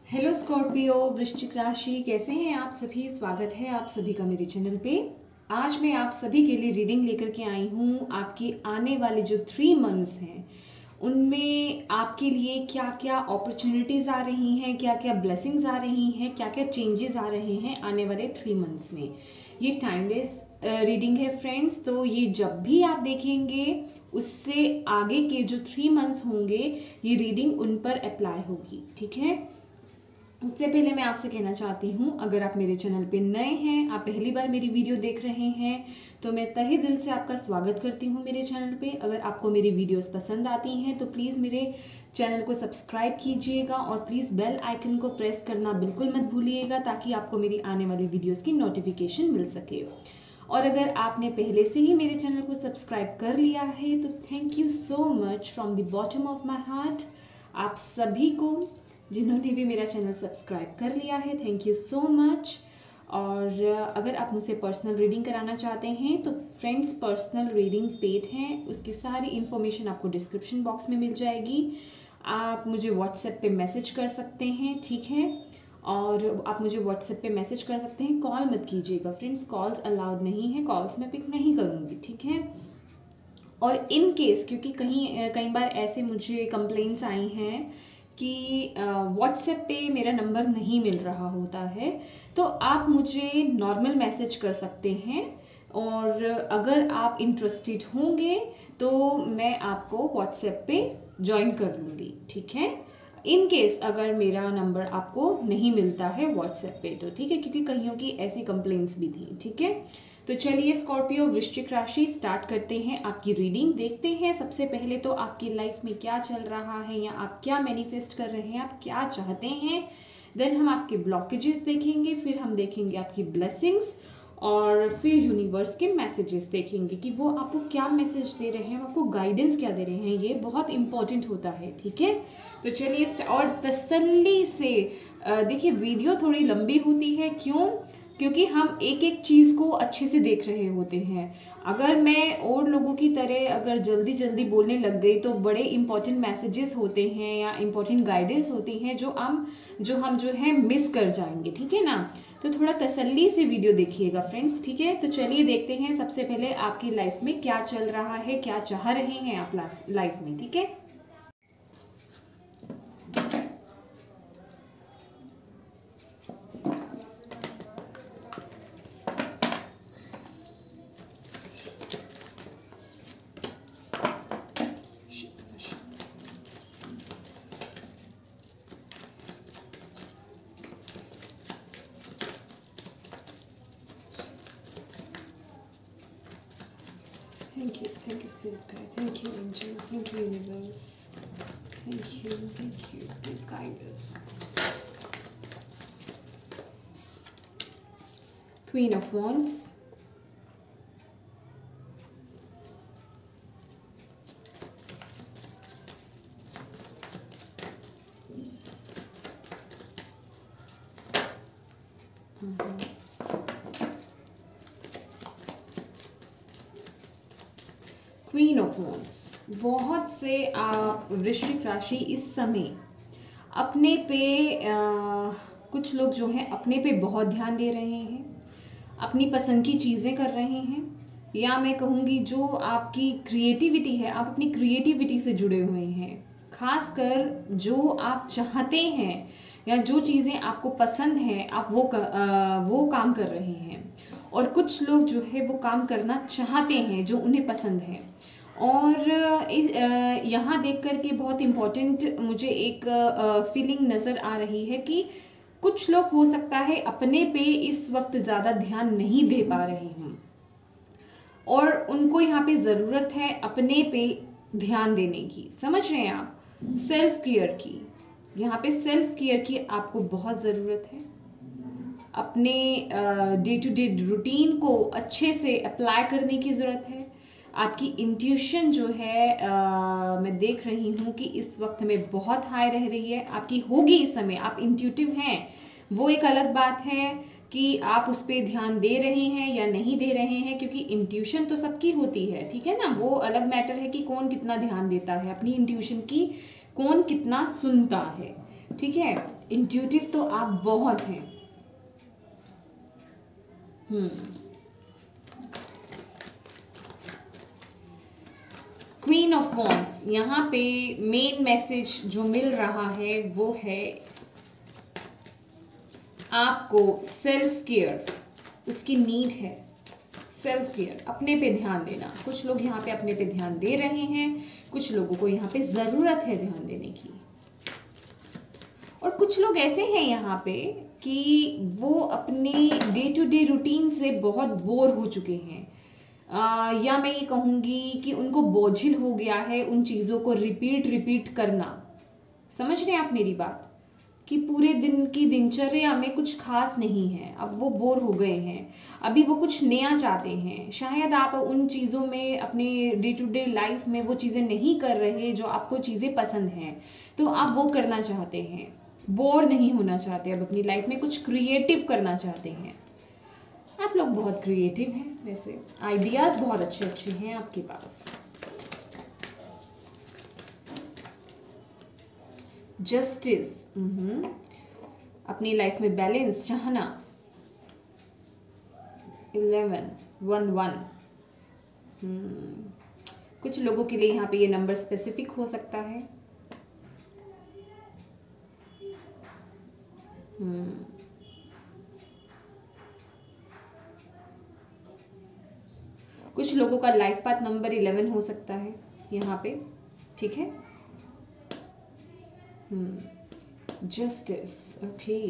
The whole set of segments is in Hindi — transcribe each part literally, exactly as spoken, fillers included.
हेलो स्कॉर्पियो, वृश्चिक राशि, कैसे हैं आप सभी। स्वागत है आप सभी का मेरे चैनल पे। आज मैं आप सभी के लिए रीडिंग लेकर के आई हूँ। आपकी आने वाले जो थ्री मंथ्स हैं उनमें आपके लिए क्या क्या अपॉर्चुनिटीज़ आ रही हैं, क्या क्या ब्लेसिंग्स आ रही हैं, क्या क्या चेंजेस आ रहे हैं आने वाले थ्री मंथ्स में। ये टाइमलेस रीडिंग है फ्रेंड्स, तो ये जब भी आप देखेंगे उससे आगे के जो थ्री मंथ्स होंगे ये रीडिंग उन पर अप्लाई होगी, ठीक है। उससे पहले मैं आपसे कहना चाहती हूँ, अगर आप मेरे चैनल पे नए हैं, आप पहली बार मेरी वीडियो देख रहे हैं, तो मैं तहे दिल से आपका स्वागत करती हूँ मेरे चैनल पे। अगर आपको मेरी वीडियोस पसंद आती हैं तो प्लीज़ मेरे चैनल को सब्सक्राइब कीजिएगा और प्लीज़ बेल आइकन को प्रेस करना बिल्कुल मत भूलिएगा, ताकि आपको मेरी आने वाली वीडियोज़ की नोटिफिकेशन मिल सके। और अगर आपने पहले से ही मेरे चैनल को सब्सक्राइब कर लिया है तो thank you so much from the bottom of my heart. आप सभी को जिन्होंने भी मेरा चैनल सब्सक्राइब कर लिया है, थैंक यू सो मच। और अगर आप मुझसे पर्सनल रीडिंग कराना चाहते हैं तो फ्रेंड्स, पर्सनल रीडिंग पेड है, उसकी सारी इन्फॉर्मेशन आपको डिस्क्रिप्शन बॉक्स में मिल जाएगी। आप मुझे व्हाट्सएप पे मैसेज कर सकते हैं, ठीक है। और आप मुझे व्हाट्सएप पे मैसेज कर सकते हैं, कॉल मत कीजिएगा फ्रेंड्स, कॉल्स अलाउड नहीं है, कॉल्स मैं पिक नहीं करूँगी, ठीक है। और इन केस, क्योंकि कहीं कई बार ऐसे मुझे कंप्लेंट्स आई हैं कि व्हाट्सएप पे मेरा नंबर नहीं मिल रहा होता है, तो आप मुझे नॉर्मल मैसेज कर सकते हैं। और अगर आप इंटरेस्टेड होंगे तो मैं आपको व्हाट्सएप पे ज्वाइन कर लूँगी, ठीक है। इन केस अगर मेरा नंबर आपको नहीं मिलता है व्हाट्सएप पे तो ठीक है, क्योंकि कईयों की ऐसी कंप्लेंट्स भी थी, ठीक है। तो चलिए स्कॉर्पियो, वृश्चिक राशि, स्टार्ट करते हैं आपकी रीडिंग। देखते हैं सबसे पहले तो आपकी लाइफ में क्या चल रहा है, या आप क्या मैनिफेस्ट कर रहे हैं, आप क्या चाहते हैं। देन हम आपके ब्लॉकेजेस देखेंगे, फिर हम देखेंगे आपकी ब्लेसिंग्स, और फिर यूनिवर्स के मैसेजेस देखेंगे कि वो आपको क्या मैसेज दे रहे हैं, आपको गाइडेंस क्या दे रहे हैं। ये बहुत इंपॉर्टेंट होता है, ठीक है। तो चलिए, और तसल्ली से देखिए, वीडियो थोड़ी लंबी होती है, क्यों? क्योंकि हम एक एक चीज़ को अच्छे से देख रहे होते हैं। अगर मैं और लोगों की तरह अगर जल्दी जल्दी बोलने लग गई तो बड़े इंपॉर्टेंट मैसेजेस होते हैं या इंपॉर्टेंट गाइडेंस होती हैं जो हम जो हम जो है मिस कर जाएंगे, ठीक है ना। तो थोड़ा तसल्ली से वीडियो देखिएगा फ्रेंड्स, ठीक है। तो चलिए देखते हैं सबसे पहले आपकी लाइफ में क्या चल रहा है, क्या चाह रहे हैं आप लाइफ में, ठीक है। Thank you, thank you Spirit Guide, thank you angels, thank you universe, thank you, thank you, please guide us. Queen of Wands, mm-hmm. Queen of wands. बहुत से आप वृश्चिक राशि इस समय अपने पे आ, कुछ लोग जो हैं अपने पे बहुत ध्यान दे रहे हैं, अपनी पसंद की चीज़ें कर रहे हैं, या मैं कहूँगी जो आपकी क्रिएटिविटी है, आप अपनी क्रिएटिविटी से जुड़े हुए हैं। खासकर जो आप चाहते हैं या जो चीज़ें आपको पसंद हैं, आप वो कर, आ, वो काम कर रहे हैं। और कुछ लोग जो है वो काम करना चाहते हैं जो उन्हें पसंद है। और इस यहाँ देख कर के बहुत इम्पोर्टेंट मुझे एक फीलिंग नज़र आ रही है कि कुछ लोग हो सकता है अपने पे इस वक्त ज़्यादा ध्यान नहीं दे पा रहे हों, और उनको यहाँ पे ज़रूरत है अपने पे ध्यान देने की। समझ रहे हैं आप? सेल्फ केयर की, यहाँ पे सेल्फ केयर की आपको बहुत ज़रूरत है। अपने डे टू डे रूटीन को अच्छे से अप्लाई करने की ज़रूरत है। आपकी इंट्यूशन जो है आ, मैं देख रही हूँ कि इस वक्त में बहुत हाई रह रही है, आपकी होगी इस समय। आप इंट्यूटिव हैं, वो एक अलग बात है कि आप उस पर ध्यान दे रहे हैं या नहीं दे रहे हैं, क्योंकि इंट्यूशन तो सबकी होती है, ठीक है ना। वो अलग मैटर है कि कौन कितना ध्यान देता है अपनी इंट्यूशन की, कौन कितना सुनता है। ठीक है, इंट्यूटिव तो आप बहुत हैं। हम्म क्वीन ऑफ वॉन्ड्स, यहाँ पे मेन मैसेज जो मिल रहा है वो है आपको सेल्फ केयर, उसकी नीड है। सेल्फ केयर, अपने पे ध्यान देना। कुछ लोग यहाँ पे अपने पे ध्यान दे रहे हैं, कुछ लोगों को यहाँ पे ज़रूरत है ध्यान देने की, और कुछ लोग ऐसे हैं यहाँ पे कि वो अपने डे टू डे रूटीन से बहुत बोर हो चुके हैं, आ, या मैं ये कहूँगी कि उनको बोझिल हो गया है उन चीज़ों को रिपीट रिपीट करना। समझ रहे हैं आप मेरी बात, कि पूरे दिन की दिनचर्या में कुछ खास नहीं है, अब वो बोर हो गए हैं, अभी वो कुछ नया चाहते हैं। शायद आप उन चीज़ों में अपने डे टू डे लाइफ में वो चीज़ें नहीं कर रहे जो आपको चीज़ें पसंद हैं, तो आप वो करना चाहते हैं। बोर नहीं होना चाहते, अब अपनी लाइफ में कुछ क्रिएटिव करना चाहते हैं। आप लोग बहुत क्रिएटिव हैं, वैसे आइडियाज़ बहुत अच्छे अच्छे हैं आपके पास। जस्टिस, अपनी लाइफ में बैलेंस चाहना। इलेवन वन वन, कुछ लोगों के लिए यहाँ पे ये नंबर स्पेसिफिक हो सकता है। हम्म कुछ लोगों का लाइफ पाथ नंबर इलेवन हो सकता है यहाँ पे, ठीक है। Justice, okay.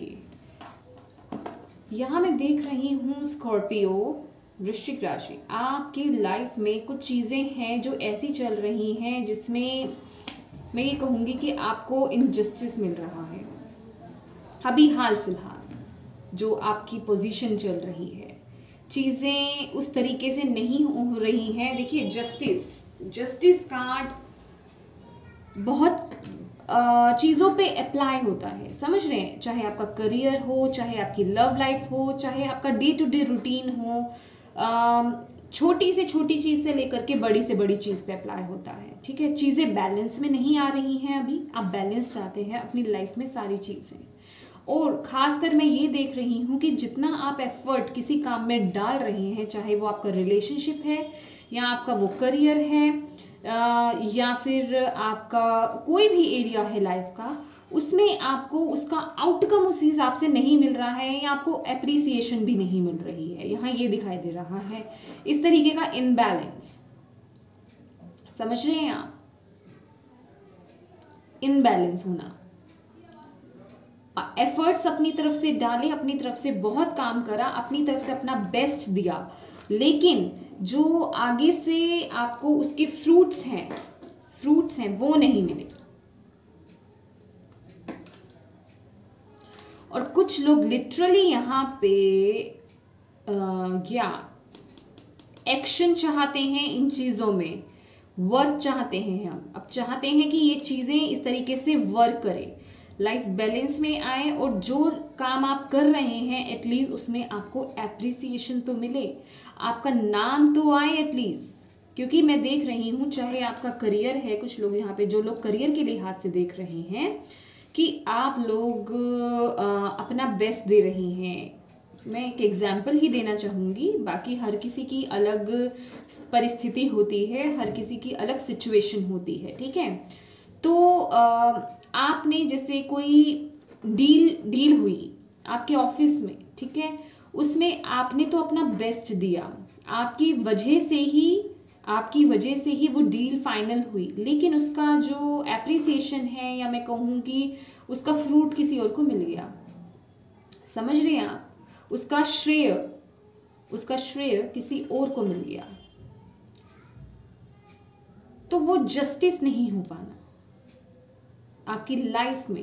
यहाँ मैं देख रही हूँ स्कॉर्पियो, वृश्चिक राशि, आपकी लाइफ में कुछ चीज़ें हैं जो ऐसी चल रही हैं जिसमें मैं ये कहूँगी कि आपको इनजस्टिस मिल रहा है। अभी हाल फिलहाल जो आपकी पोजीशन चल रही है, चीज़ें उस तरीके से नहीं हो रही हैं। देखिए, जस्टिस जस्टिस कार्ड बहुत चीज़ों पे अप्लाई होता है, समझ रहे हैं। चाहे आपका करियर हो, चाहे आपकी लव लाइफ हो, चाहे आपका डे टू डे रूटीन हो, छोटी से छोटी चीज़ से लेकर के बड़ी से बड़ी चीज़ पे अप्लाई होता है, ठीक है। चीज़ें बैलेंस में नहीं आ रही हैं, अभी आप बैलेंस चाहते हैं अपनी लाइफ में सारी चीज़ें। और ख़ासकर मैं ये देख रही हूँ कि जितना आप एफर्ट किसी काम में डाल रहे हैं, चाहे वो आपका रिलेशनशिप है या आपका वो करियर है, या फिर आपका कोई भी एरिया है लाइफ का, उसमें आपको उसका आउटकम उस हिसाब से नहीं मिल रहा है, या आपको एप्रिसिएशन भी नहीं मिल रही है। यहाँ ये दिखाई दे रहा है इस तरीके का इनबैलेंस। समझ रहे हैं आप, इनबैलेंस होना। एफर्ट्स अपनी तरफ से डाले, अपनी तरफ से बहुत काम करा, अपनी तरफ से अपना बेस्ट दिया, लेकिन जो आगे से आपको उसके फ्रूट्स हैं फ्रूट्स हैं वो नहीं मिले। और कुछ लोग लिटरली यहाँ पे क्या एक्शन चाहते हैं, इन चीज़ों में वर्क चाहते हैं। हम अब चाहते हैं कि ये चीज़ें इस तरीके से वर्क करें, लाइफ बैलेंस में आए, और जो काम आप कर रहे हैं एटलीस्ट उसमें आपको एप्रिसिएशन तो मिले, आपका नाम तो आए एटलीस्ट। क्योंकि मैं देख रही हूँ, चाहे आपका करियर है, कुछ लोग यहाँ पे जो लोग करियर के लिहाज से देख रहे हैं कि आप लोग आ, अपना बेस्ट दे रहे हैं। मैं एक एग्जाम्पल ही देना चाहूँगी, बाकी हर किसी की अलग परिस्थिति होती है, हर किसी की अलग सिचुएशन होती है, ठीक है। तो आ, आपने जैसे कोई डील डील हुई आपके ऑफिस में, ठीक है, उसमें आपने तो अपना बेस्ट दिया, आपकी वजह से ही आपकी वजह से ही वो डील फाइनल हुई, लेकिन उसका जो एप्रिसिएशन है, या मैं कहूँ कि उसका फ्रूट किसी और को मिल गया। समझ रहे हैं आप, उसका श्रेय उसका श्रेय किसी और को मिल गया, तो वो जस्टिस नहीं हो पाना आपकी लाइफ में।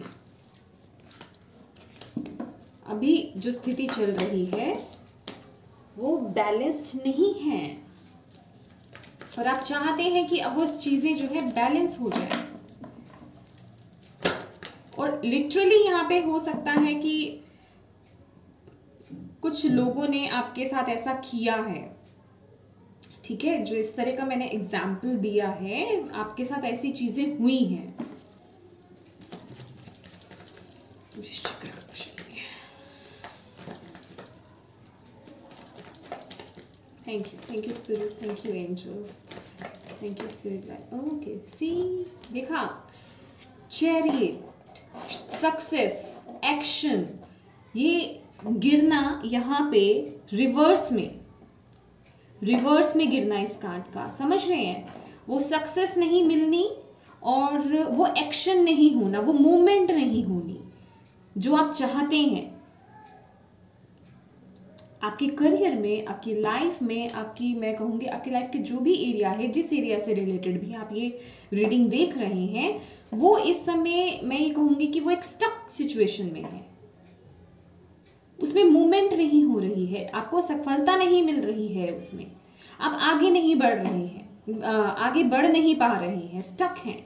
अभी जो स्थिति चल रही है वो बैलेंस्ड नहीं है, और आप चाहते हैं कि अब वो चीजें जो है बैलेंस हो जाए। और लिटरली यहाँ पे हो सकता है कि कुछ लोगों ने आपके साथ ऐसा किया है, ठीक है, जो इस तरह का मैंने एग्जाम्पल दिया है, आपके साथ ऐसी चीजें हुई हैं। वृश्चिक राशि। Thank you, thank you spirit, thank you angels, thank you spirit light. Okay, see देखा, चैरियट, सक्सेस, एक्शन, ये गिरना यहाँ पे रिवर्स में, रिवर्स में गिरना इस कार्ड का, समझ रहे हैं? वो सक्सेस नहीं मिलनी और वो एक्शन नहीं होना, वो मूवमेंट नहीं होनी जो आप चाहते हैं आपके करियर में, आपकी लाइफ में, आपकी मैं कहूँगी आपकी लाइफ के जो भी एरिया है, जिस एरिया से रिलेटेड भी आप ये रीडिंग देख रहे हैं, वो इस समय मैं ये कहूँगी कि वो एक स्टक सिचुएशन में है, उसमें मूवमेंट नहीं हो रही है, आपको सफलता नहीं मिल रही है, उसमें आप आगे नहीं बढ़ रहे हैं, आगे बढ़ नहीं पा रहे हैं, स्टक हैं।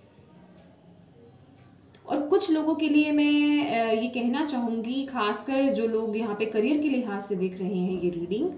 और कुछ लोगों के लिए मैं ये कहना चाहूँगी, खासकर जो लोग यहाँ पे करियर के लिहाज से देख रहे हैं ये रीडिंग,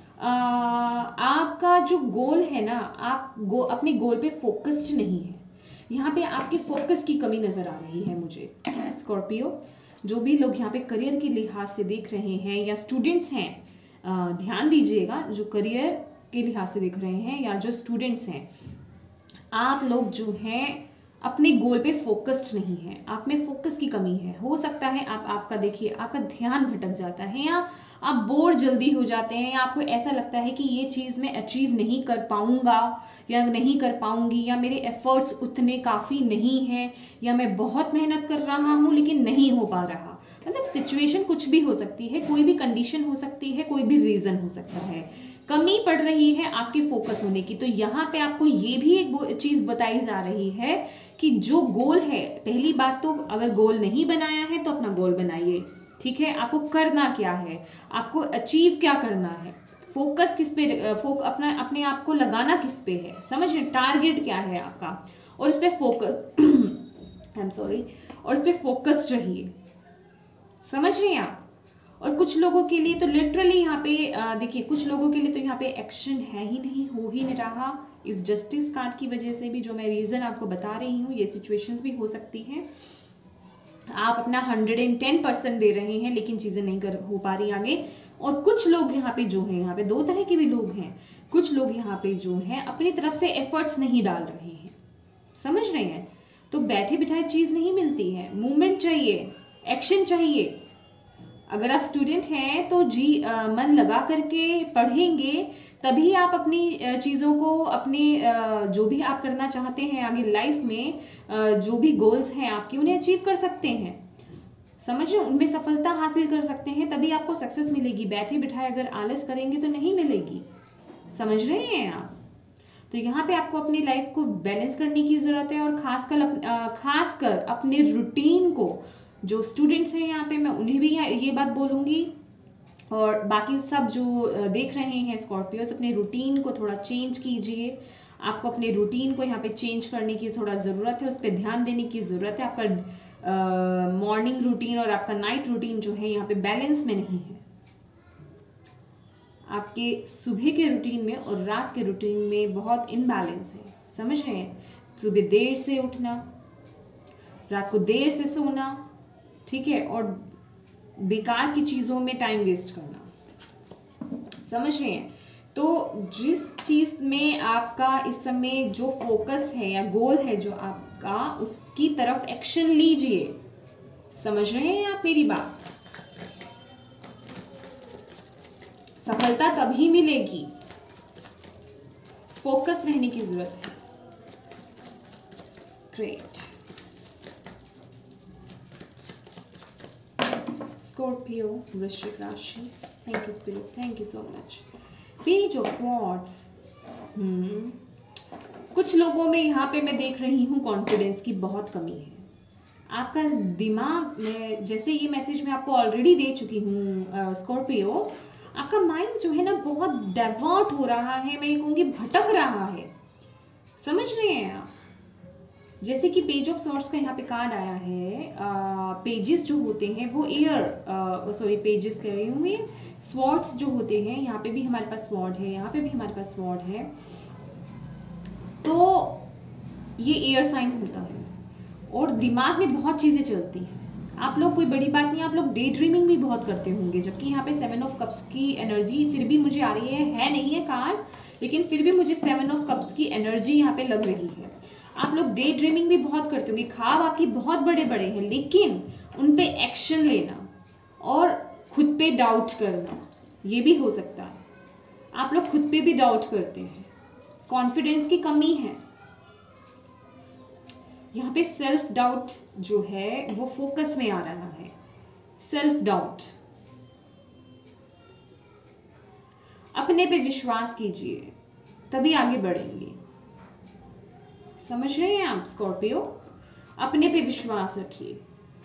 आपका जो गोल है ना, आप गो अपने गोल पे फोकस्ड नहीं है, यहाँ पे आपके फोकस की कमी नज़र आ रही है मुझे। स्कॉर्पियो, जो भी लोग यहाँ पे करियर के लिहाज से देख रहे हैं या स्टूडेंट्स हैं, ध्यान दीजिएगा, जो करियर के लिहाज से देख रहे हैं या जो स्टूडेंट्स हैं, आप लोग जो हैं अपने गोल पे फोकस्ड नहीं है, आप में फोकस की कमी है। हो सकता है आप आपका देखिए आपका ध्यान भटक जाता है, या आप बोर जल्दी हो जाते हैं, या आपको ऐसा लगता है कि ये चीज़ मैं अचीव नहीं कर पाऊंगा या नहीं कर पाऊंगी, या मेरे एफर्ट्स उतने काफ़ी नहीं हैं, या मैं बहुत मेहनत कर रहा हूँ लेकिन नहीं हो पा रहा। मतलब सिचुएशन कुछ भी हो सकती है, कोई भी कंडीशन हो सकती है, कोई भी रीज़न हो सकता है, कमी पड़ रही है आपके फोकस होने की। तो यहाँ पे आपको ये भी एक चीज़ बताई जा रही है कि जो गोल है, पहली बात तो अगर गोल नहीं बनाया है तो अपना गोल बनाइए, ठीक है? आपको करना क्या है, आपको अचीव क्या करना है, फोकस किस पे, फोक अपना अपने आप को लगाना किस पे है, समझिए टारगेट क्या है आपका, और उस पर फोकस आई एम सॉरी और उस पर फोकस्ड रहिए, समझ रहे हैं आप? और कुछ लोगों के लिए तो लिटरली यहाँ पे देखिए, कुछ लोगों के लिए तो यहाँ पे एक्शन है ही नहीं, हो ही नहीं रहा, इस जस्टिस कार्ड की वजह से भी, जो मैं रीज़न आपको बता रही हूँ, ये सिचुएशंस भी हो सकती हैं। आप अपना हंड्रेड एंड टेन परसेंट दे रहे हैं लेकिन चीज़ें नहीं कर हो पा रही आगे। और कुछ लोग यहाँ पे जो हैं, यहाँ पे दो तरह के भी लोग हैं, कुछ लोग यहाँ पे जो हैं अपनी तरफ से एफर्ट्स नहीं डाल रहे हैं, समझ रहे हैं? तो बैठे बिठाए चीज़ नहीं मिलती है, मूवमेंट चाहिए, एक्शन चाहिए। अगर आप स्टूडेंट हैं तो जी आ, मन लगा करके पढ़ेंगे, तभी आप अपनी चीज़ों को, अपने आ, जो भी आप करना चाहते हैं आगे लाइफ में, आ, जो भी गोल्स हैं आपके, उन्हें अचीव कर सकते हैं, समझो, उनमें सफलता हासिल कर सकते हैं, तभी आपको सक्सेस मिलेगी। बैठे बिठाए अगर आलस करेंगे तो नहीं मिलेगी, समझ रहे हैं आप? तो यहाँ पे आपको अपनी लाइफ को बैलेंस करने की ज़रूरत है, और खासकर खासकर अपने रूटीन को, जो स्टूडेंट्स हैं यहाँ पे मैं उन्हें भी ये बात बोलूँगी, और बाकी सब जो देख रहे हैं स्कॉर्पियोस, अपने रूटीन को थोड़ा चेंज कीजिए। आपको अपने रूटीन को यहाँ पे चेंज करने की थोड़ा ज़रूरत है, उस पर ध्यान देने की ज़रूरत है। आपका मॉर्निंग रूटीन और आपका नाइट रूटीन जो है यहाँ पे बैलेंस में नहीं है। आपके सुबह के रूटीन में और रात के रूटीन में बहुत इनबैलेंस है, समझ रहे हैं? सुबह देर से उठना, रात को देर से सोना, ठीक है, और बेकार की चीज़ों में टाइम वेस्ट करना, समझ रहे हैं? तो जिस चीज़ में आपका इस समय जो फोकस है या गोल है जो आपका, उसकी तरफ एक्शन लीजिए, समझ रहे हैं आप मेरी बात? सफलता तभी मिलेगी, फोकस रहने की जरूरत है। ग्रेट। स्कॉर्पियो, वृश्चिक राशि, thank you spirit, thank you so much. Page of swords. Hmm कुछ लोगों में यहाँ पे मैं देख रही हूँ कॉन्फिडेंस की बहुत कमी है। आपका दिमाग में, जैसे ये मैसेज मैं आपको ऑलरेडी दे चुकी हूँ स्कॉर्पियो, आपका माइंड जो है ना बहुत डाइवर्ट हो रहा है, मैं ये कहूँगी भटक रहा है, समझ रहे हैं आप? जैसे कि पेज ऑफ स्वॉर्ड्स का यहाँ पे कार्ड आया है, पेजेस जो होते हैं वो एयर, सॉरी पेजेस कह रही हूँ, ये स्वॉर्ड्स जो होते हैं, यहाँ पे भी हमारे पास स्वॉर्ड है, यहाँ पे भी हमारे पास स्वॉर्ड है, तो ये एयर साइन होता है और दिमाग में बहुत चीज़ें चलती हैं। आप लोग कोई बड़ी बात नहीं, आप लोग डे ड्रीमिंग भी बहुत करते होंगे, जबकि यहाँ पे सेवन ऑफ कप्स की एनर्जी फिर भी मुझे आ रही है है नहीं है कार्ड, लेकिन फिर भी मुझे सेवन ऑफ कप्स की एनर्जी यहाँ पे लग रही है। आप लोग डे ड्रीमिंग भी बहुत करते होंगे, ख्वाब आपकी बहुत बड़े बड़े हैं, लेकिन उन पे एक्शन लेना और खुद पे डाउट करना, ये भी हो सकता है। आप लोग खुद पे भी डाउट करते हैं, कॉन्फिडेंस की कमी है यहाँ पे। सेल्फ डाउट जो है वो फोकस में आ रहा है, सेल्फ डाउट। अपने पे विश्वास कीजिए, तभी आगे बढ़ेंगे। समझ रहे हैं आप स्कॉर्पियो? अपने पे विश्वास रखिए।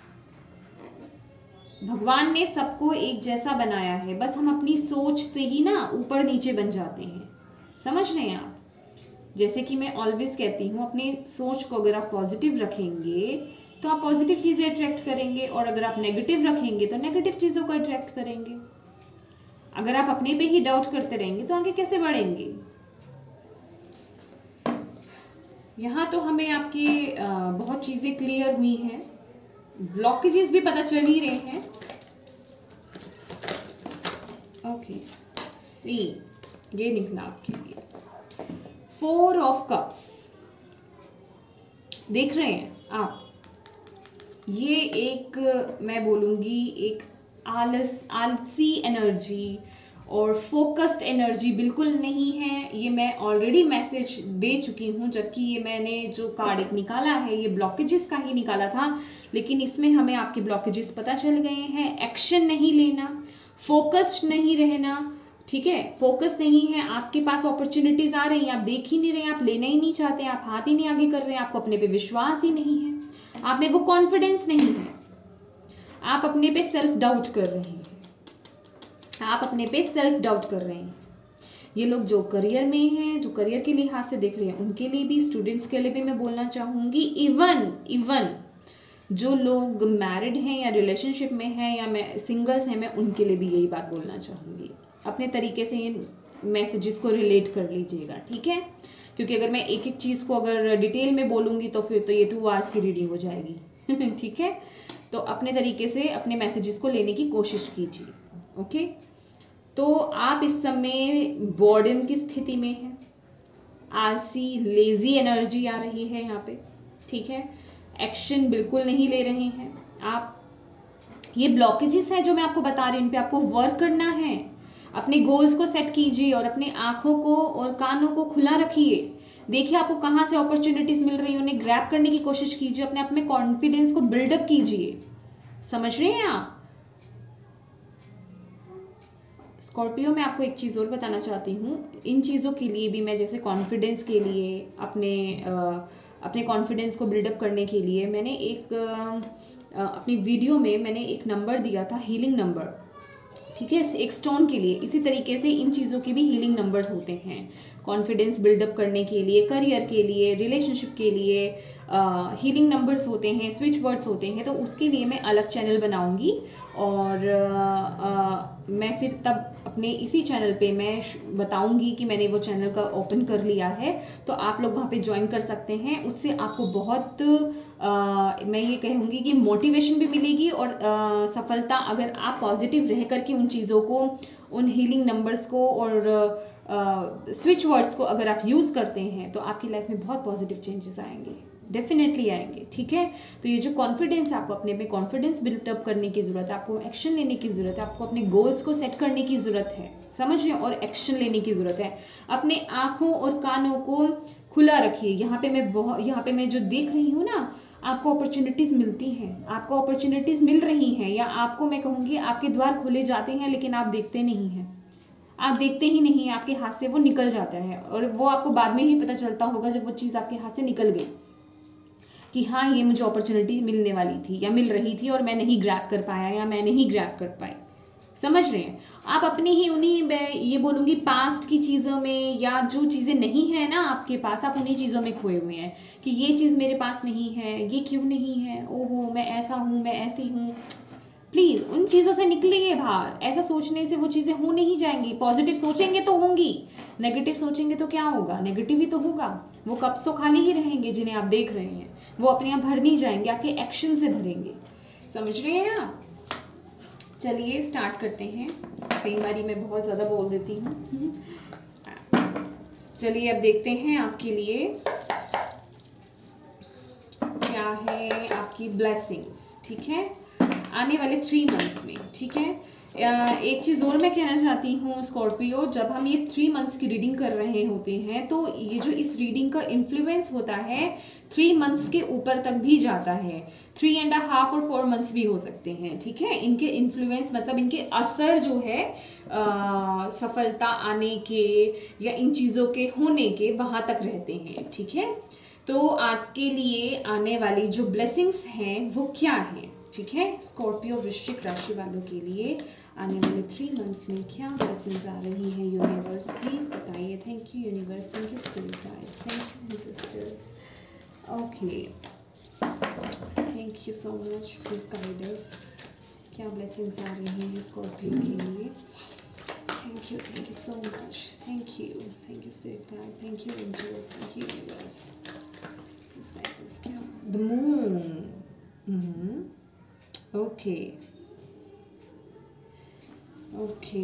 भगवान ने सबको एक जैसा बनाया है, बस हम अपनी सोच से ही ना ऊपर नीचे बन जाते हैं। समझ रहे हैं आप? जैसे कि मैं ऑलवेज कहती हूँ, अपनी सोच को अगर आप पॉजिटिव रखेंगे तो आप पॉजिटिव चीज़ें अट्रैक्ट करेंगे, और अगर आप नेगेटिव रखेंगे तो नेगेटिव चीज़ों को अट्रैक्ट करेंगे। अगर आप अपने पे ही डाउट करते रहेंगे तो आगे कैसे बढ़ेंगे? यहाँ तो हमें आपकी बहुत चीज़ें क्लियर हुई हैं, ब्लॉकेजेस भी पता चल ही रहे हैं। ओके, सी ये निकला आपके लिए फोर ऑफ कप्स। देख रहे हैं आप, ये एक मैं बोलूँगी एक आलस आलसी एनर्जी और फोकस्ड एनर्जी बिल्कुल नहीं है। ये मैं ऑलरेडी मैसेज दे चुकी हूँ, जबकि ये मैंने जो कार्ड एक निकाला है ये ब्लॉकेजेस का ही निकाला था, लेकिन इसमें हमें आपके ब्लॉकेजेस पता चल गए हैं। एक्शन नहीं लेना, फोकस्ड नहीं रहना, ठीक है, फोकस नहीं है। आपके पास अपॉर्चुनिटीज आ रही हैं, आप देख ही नहीं रहे, आप लेना ही नहीं चाहते, आप हाथ ही नहीं आगे कर रहे हैं, आपको अपने पे विश्वास ही नहीं है, आप में वो कॉन्फिडेंस नहीं है, आप अपने पे सेल्फ डाउट कर रहे हैं, आप अपने पे सेल्फ डाउट कर रहे हैं। ये लोग जो करियर में हैं, जो करियर के लिहाज से देख रहे हैं, उनके लिए भी, स्टूडेंट्स के लिए भी मैं बोलना चाहूँगी। इवन इवन जो लोग मैरिड हैं या रिलेशनशिप में हैं या मैं सिंगल्स हैं, मैं उनके लिए भी यही बात बोलना चाहूँगी। अपने तरीके से ये मैसेजेस को रिलेट कर लीजिएगा, ठीक है? क्योंकि अगर मैं एक एक चीज़ को अगर डिटेल में बोलूँगी तो फिर तो ये टू आवर्स की रीडिंग हो जाएगी ठीक है? तो अपने तरीके से अपने मैसेजेस को लेने की कोशिश कीजिए। ओके, तो आप इस समय बोर्डम की स्थिति में हैं, आलसी लेजी एनर्जी आ रही है यहाँ पे, ठीक है? एक्शन बिल्कुल नहीं ले रहे हैं आप। ये ब्लॉकेजेस हैं जो मैं आपको बता रही हूँ, इन पे आपको वर्क करना है। अपने गोल्स को सेट कीजिए और अपने आंखों को और कानों को खुला रखिए। देखिए आपको कहाँ से अपॉर्चुनिटीज मिल रही है, उन्हें ग्रैब करने की कोशिश कीजिए, अपने आप में कॉन्फिडेंस को बिल्डअप कीजिए। समझ रहे हैं आप? स्कॉर्पियो, मैं आपको एक चीज़ और बताना चाहती हूँ। इन चीज़ों के लिए भी मैं, जैसे कॉन्फिडेंस के लिए, अपने आ, अपने कॉन्फिडेंस को बिल्डअप करने के लिए मैंने एक आ, अपनी वीडियो में मैंने एक नंबर दिया था, हीलिंग नंबर, ठीक है, एक स्टोन के लिए। इसी तरीके से इन चीज़ों के भी हीलिंग नंबर्स होते हैं, कॉन्फिडेंस बिल्डअप करने के लिए, करियर के लिए, रिलेशनशिप के लिए हीलिंग नंबर्स होते हैं, स्विच वर्ड्स होते हैं। तो उसके लिए मैं अलग चैनल बनाऊंगी और आ, आ, मैं फिर तब अपने इसी चैनल पे मैं बताऊंगी कि मैंने वो चैनल का ओपन कर लिया है, तो आप लोग वहाँ पे ज्वाइन कर सकते हैं। उससे आपको बहुत आ, मैं ये कहूँगी कि मोटिवेशन भी मिलेगी और आ, सफलता, अगर आप पॉजिटिव रह करके उन चीज़ों को, उन हीलिंग नंबर्स को और स्विच वर्ड्स को अगर आप यूज़ करते हैं तो आपकी लाइफ में बहुत पॉजिटिव चेंजेस आएंगे, डेफिनेटली आएंगे, ठीक है? तो ये जो कॉन्फिडेंस है, आपको अपने में कॉन्फिडेंस बिल्डअप करने की ज़रूरत है, आपको एक्शन लेने की ज़रूरत है, आपको अपने गोल्स को सेट करने की ज़रूरत है, समझ रहे हैं? और एक्शन लेने की ज़रूरत है। अपने आँखों और कानों को खुला रखिए। यहाँ पे मैं बहुत यहाँ पे मैं जो देख रही हूँ ना, आपको अपॉर्चुनिटीज़ मिलती हैं, आपको अपॉर्चुनिटीज़ मिल रही हैं, या आपको मैं कहूँगी आपके द्वार खुले जाते हैं, लेकिन आप देखते नहीं हैं, आप देखते ही नहीं, आपके हाथ से वो निकल जाता है। और वो आपको बाद में ही पता चलता होगा जब वो चीज़ आपके हाथ से निकल गई कि हाँ, ये मुझे अपॉर्चुनिटी मिलने वाली थी या मिल रही थी और मैं नहीं ग्रैब कर पाया या मैं नहीं ग्रैब कर पाई। समझ रहे हैं? आप अपनी ही उन्हीं, मैं ये बोलूँगी, पास्ट की चीज़ों में, या जो चीज़ें नहीं है ना आपके पास, आप उन्हीं चीज़ों में खोए हुए हैं कि ये चीज़ मेरे पास नहीं है, ये क्यों नहीं है, ओहो मैं ऐसा हूँ, मैं ऐसी हूँ। प्लीज़ उन चीज़ों से निकलिए बाहर। ऐसा सोचने से वो चीज़ें हो नहीं जाएंगी। पॉजिटिव सोचेंगे तो होंगी, नेगेटिव सोचेंगे तो क्या होगा? नेगेटिव ही तो होगा। वो कप्स तो खाली ही रहेंगे जिन्हें आप देख रहे हैं, वो अपने आप भर नहीं जाएंगे, आपके एक्शन से भरेंगे। समझ रहे हैं आप? चलिए स्टार्ट करते हैं। कई बारी मैं बहुत ज़्यादा बोल देती हूँ। चलिए अब देखते हैं आपके लिए क्या है आपकी ब्लेसिंग्स, ठीक है, आने वाले थ्री मंथ्स में, ठीक है। एक चीज़ और मैं कहना चाहती हूँ स्कॉर्पियो, जब हम ये थ्री मंथ्स की रीडिंग कर रहे होते हैं तो ये जो इस रीडिंग का इन्फ्लुएंस होता है थ्री मंथ्स के ऊपर तक भी जाता है, थ्री एंड हाफ और फोर मंथ्स भी हो सकते हैं, ठीक है। इनके इन्फ्लुएंस मतलब इनके असर जो है आ, सफलता आने के या इन चीज़ों के होने के वहाँ तक रहते हैं, ठीक है। तो आपके लिए आने वाली जो ब्लेसिंग्स हैं वो क्या है, ठीक है। स्कॉर्पियो वृश्चिक राशि वालों के लिए आने वाले थ्री मंथ्स में क्या ब्लेसिंग्स आ रही हैं यूनिवर्स, प्लीज़ बताइए। Thank you universe, thank you spirit guides, thank you sisters. Okay, thank you so much, please guide us. क्या ब्लेसिंग्स आ रही हैं स्कॉर्पियो के लिए? Thank you, thank you so much, thank you, thank you spirit guide, thank you angels, thank you universe. Please guide us. क्या द मून। ओके ओके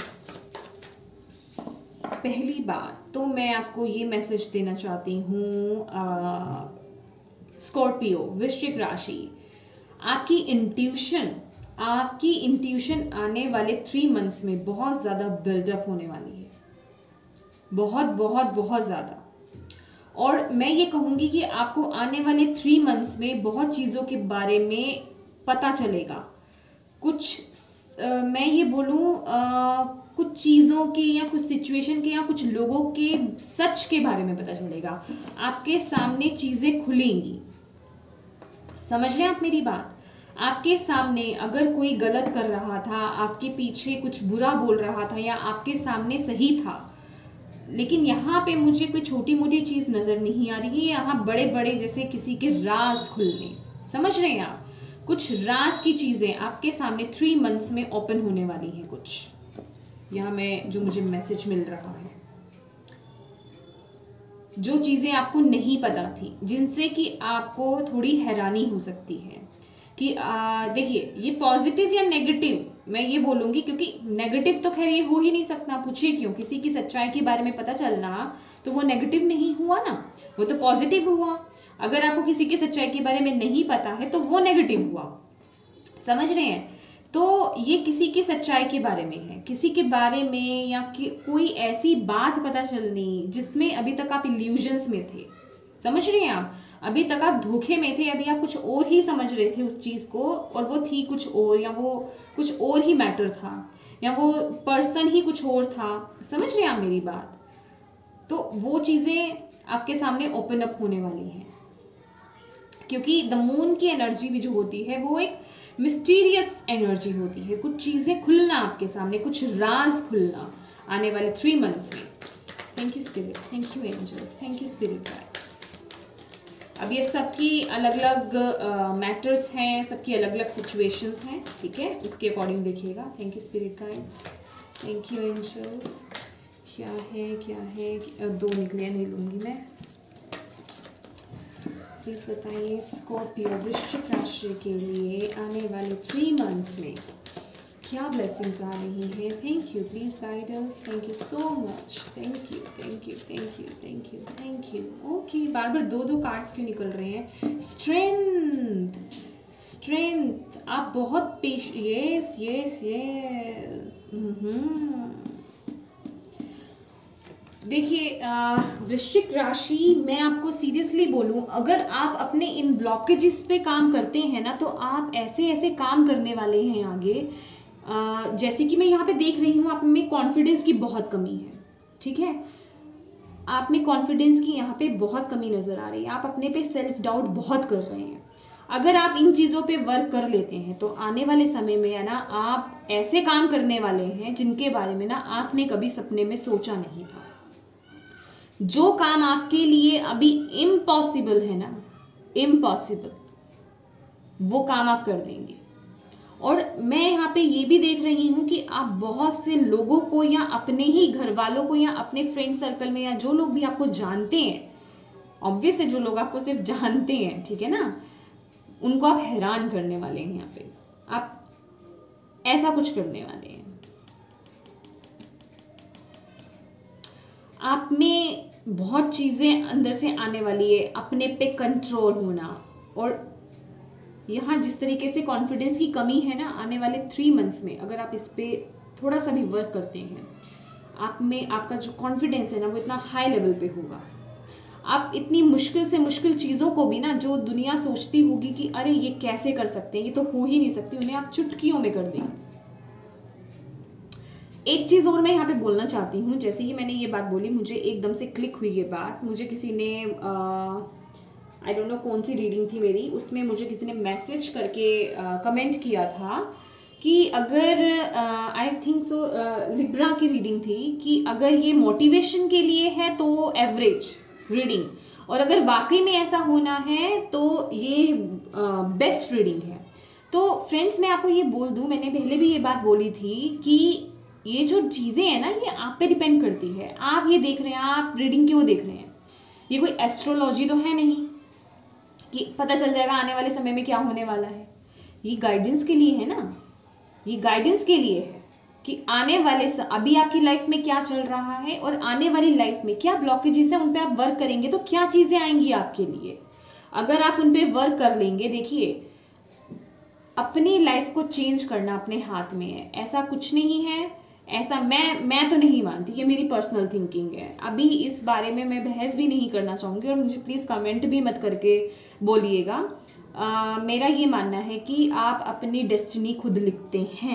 पहली बात तो मैं आपको ये मैसेज देना चाहती हूँ स्कॉर्पियो वृश्चिक राशि, आपकी इंट्यूशन आपकी इंट्यूशन आने वाले थ्री मंथ्स में बहुत ज़्यादा बिल्डअप होने वाली है, बहुत बहुत बहुत ज़्यादा। और मैं ये कहूँगी कि आपको आने वाले थ्री मंथ्स में बहुत चीज़ों के बारे में पता चलेगा। कुछ आ, मैं ये बोलूँ कुछ चीज़ों के या कुछ सिचुएशन के या कुछ लोगों के सच के बारे में पता चलेगा। आपके सामने चीज़ें खुलेंगी। समझ रहे हैं आप मेरी बात? आपके सामने अगर कोई गलत कर रहा था, आपके पीछे कुछ बुरा बोल रहा था या आपके सामने सही था, लेकिन यहाँ पे मुझे कोई छोटी मोटी चीज़ नज़र नहीं आ रही है। यहाँ बड़े बड़े जैसे किसी के राज खुलने, समझ रहे हैं आप? कुछ राज की चीज़ें आपके सामने थ्री मंथ्स में ओपन होने वाली हैं। कुछ यहाँ में जो मुझे मैसेज मिल रहा है, जो चीज़ें आपको नहीं पता थी, जिनसे कि आपको थोड़ी हैरानी हो सकती है कि देखिए ये पॉजिटिव या नेगेटिव मैं ये बोलूँगी, क्योंकि नेगेटिव तो खैर ये हो ही नहीं सकता। पूछिए क्यों? किसी की सच्चाई के बारे में पता चलना तो वो नेगेटिव नहीं हुआ ना, वो तो पॉजिटिव हुआ। अगर आपको किसी की सच्चाई के बारे में नहीं पता है तो वो नेगेटिव हुआ, समझ रहे हैं? तो ये किसी की सच्चाई के बारे में है, किसी के बारे में या कि कोई ऐसी बात पता चलनी जिसमें अभी तक आप इल्यूजन्स में थे, समझ रहे हैं आप? अभी तक आप धोखे में थे, अभी आप कुछ और ही समझ रहे थे उस चीज़ को और वो थी कुछ और, या वो कुछ और ही मैटर था, या वो पर्सन ही कुछ और था। समझ रहे हैं आप मेरी बात? तो वो चीज़ें आपके सामने ओपन अप होने वाली हैं, क्योंकि द मून की एनर्जी भी जो होती है वो एक मिस्टीरियस एनर्जी होती है। कुछ चीज़ें खुलना आपके सामने, कुछ राज खुलना आने वाले थ्री मंथ्स में। Thank you spirit, thank you angels, thank you spirit guides. अब ये सबकी अलग अलग मैटर्स हैं, सबकी अलग अलग सिचुएशंस हैं, ठीक है, उसके अकॉर्डिंग देखिएगा। Thank you spirit guides, thank you angels. क्या है क्या है कि, दो निकले नहीं लूँगी मैं। प्लीज़ बताइए स्कॉर्पियो वृश्चिक राशि के लिए आने वाले थ्री मंथ्स में क्या ब्लेसिंग्स आ रही हैं। Thank you, please guide us. Thank you so much, thank you thank you thank you thank you thank you. Okay, बार बार दो दो कार्ड्स क्यों निकल रहे हैं? स्ट्रेंथ, स्ट्रेंथ, आप बहुत पेश, यस यस यस। देखिए वृश्चिक राशि, मैं आपको सीरियसली बोलूं, अगर आप अपने इन ब्लॉकेजेस पे काम करते हैं ना तो आप ऐसे ऐसे काम करने वाले हैं आगे। आ, जैसे कि मैं यहाँ पे देख रही हूँ आप में कॉन्फिडेंस की बहुत कमी है, ठीक है, आप में कॉन्फिडेंस की यहाँ पे बहुत कमी नज़र आ रही है। आप अपने पे सेल्फ डाउट बहुत कर रहे हैं। अगर आप इन चीज़ों पे वर्क कर लेते हैं तो आने वाले समय में है ना आप ऐसे काम करने वाले हैं जिनके बारे में ना आपने कभी सपने में सोचा नहीं था। जो काम आपके लिए अभी इम्पॉसिबल है ना, इम्पॉसिबल, वो काम आप कर देंगे। और मैं यहाँ पे ये भी देख रही हूँ कि आप बहुत से लोगों को या अपने ही घर वालों को या अपने फ्रेंड सर्कल में या जो लोग भी आपको जानते हैं, ऑब्वियस है जो लोग आपको सिर्फ जानते हैं, ठीक है ना, उनको आप हैरान करने वाले हैं। यहाँ पे आप ऐसा कुछ करने वाले हैं। आप में बहुत चीज़ें अंदर से आने वाली है, अपने पे कंट्रोल होना। और यहाँ जिस तरीके से कॉन्फिडेंस की कमी है ना, आने वाले थ्री मंथ्स में अगर आप इस पर थोड़ा सा भी वर्क करते हैं, आप में आपका जो कॉन्फिडेंस है ना वो इतना हाई लेवल पे होगा। आप इतनी मुश्किल से मुश्किल चीज़ों को भी ना, जो दुनिया सोचती होगी कि अरे ये कैसे कर सकते हैं, ये तो हो ही नहीं सकती, उन्हें आप चुटकियों में कर देंगे। एक चीज़ और मैं यहाँ पे बोलना चाहती हूँ। जैसे ही मैंने ये बात बोली, मुझे एकदम से क्लिक हुई ये बात। मुझे किसी ने आई डोंट नो कौन सी रीडिंग थी मेरी, उसमें मुझे किसी ने मैसेज करके कमेंट uh, किया था कि अगर आई थिंक सो लिब्रा की रीडिंग थी कि अगर ये मोटिवेशन के लिए है तो एवरेज रीडिंग, और अगर वाकई में ऐसा होना है तो ये बेस्ट uh, रीडिंग है। तो फ्रेंड्स, मैं आपको ये बोल दूं, मैंने पहले भी ये बात बोली थी कि ये जो चीज़ें हैं ना, ये आप पे डिपेंड करती है। आप ये देख रहे हैं, आप रीडिंग क्यों देख रहे हैं? ये कोई एस्ट्रोलॉजी तो है नहीं कि पता चल जाएगा आने वाले समय में क्या होने वाला है। ये गाइडेंस के लिए है ना, ये गाइडेंस के लिए है कि आने वाले स... अभी आपकी लाइफ में क्या चल रहा है और आने वाली लाइफ में क्या ब्लॉकेजेस है, उन पे आप वर्क करेंगे तो क्या चीज़ें आएंगी आपके लिए। अगर आप उन पे वर्क कर लेंगे, देखिए अपनी लाइफ को चेंज करना अपने हाथ में है। ऐसा कुछ नहीं है, ऐसा मैं मैं तो नहीं मानती, ये मेरी पर्सनल थिंकिंग है। अभी इस बारे में मैं बहस भी नहीं करना चाहूँगी और मुझे प्लीज़ कमेंट भी मत करके बोलिएगा। मेरा ये मानना है कि आप अपनी डेस्टिनी खुद लिखते हैं,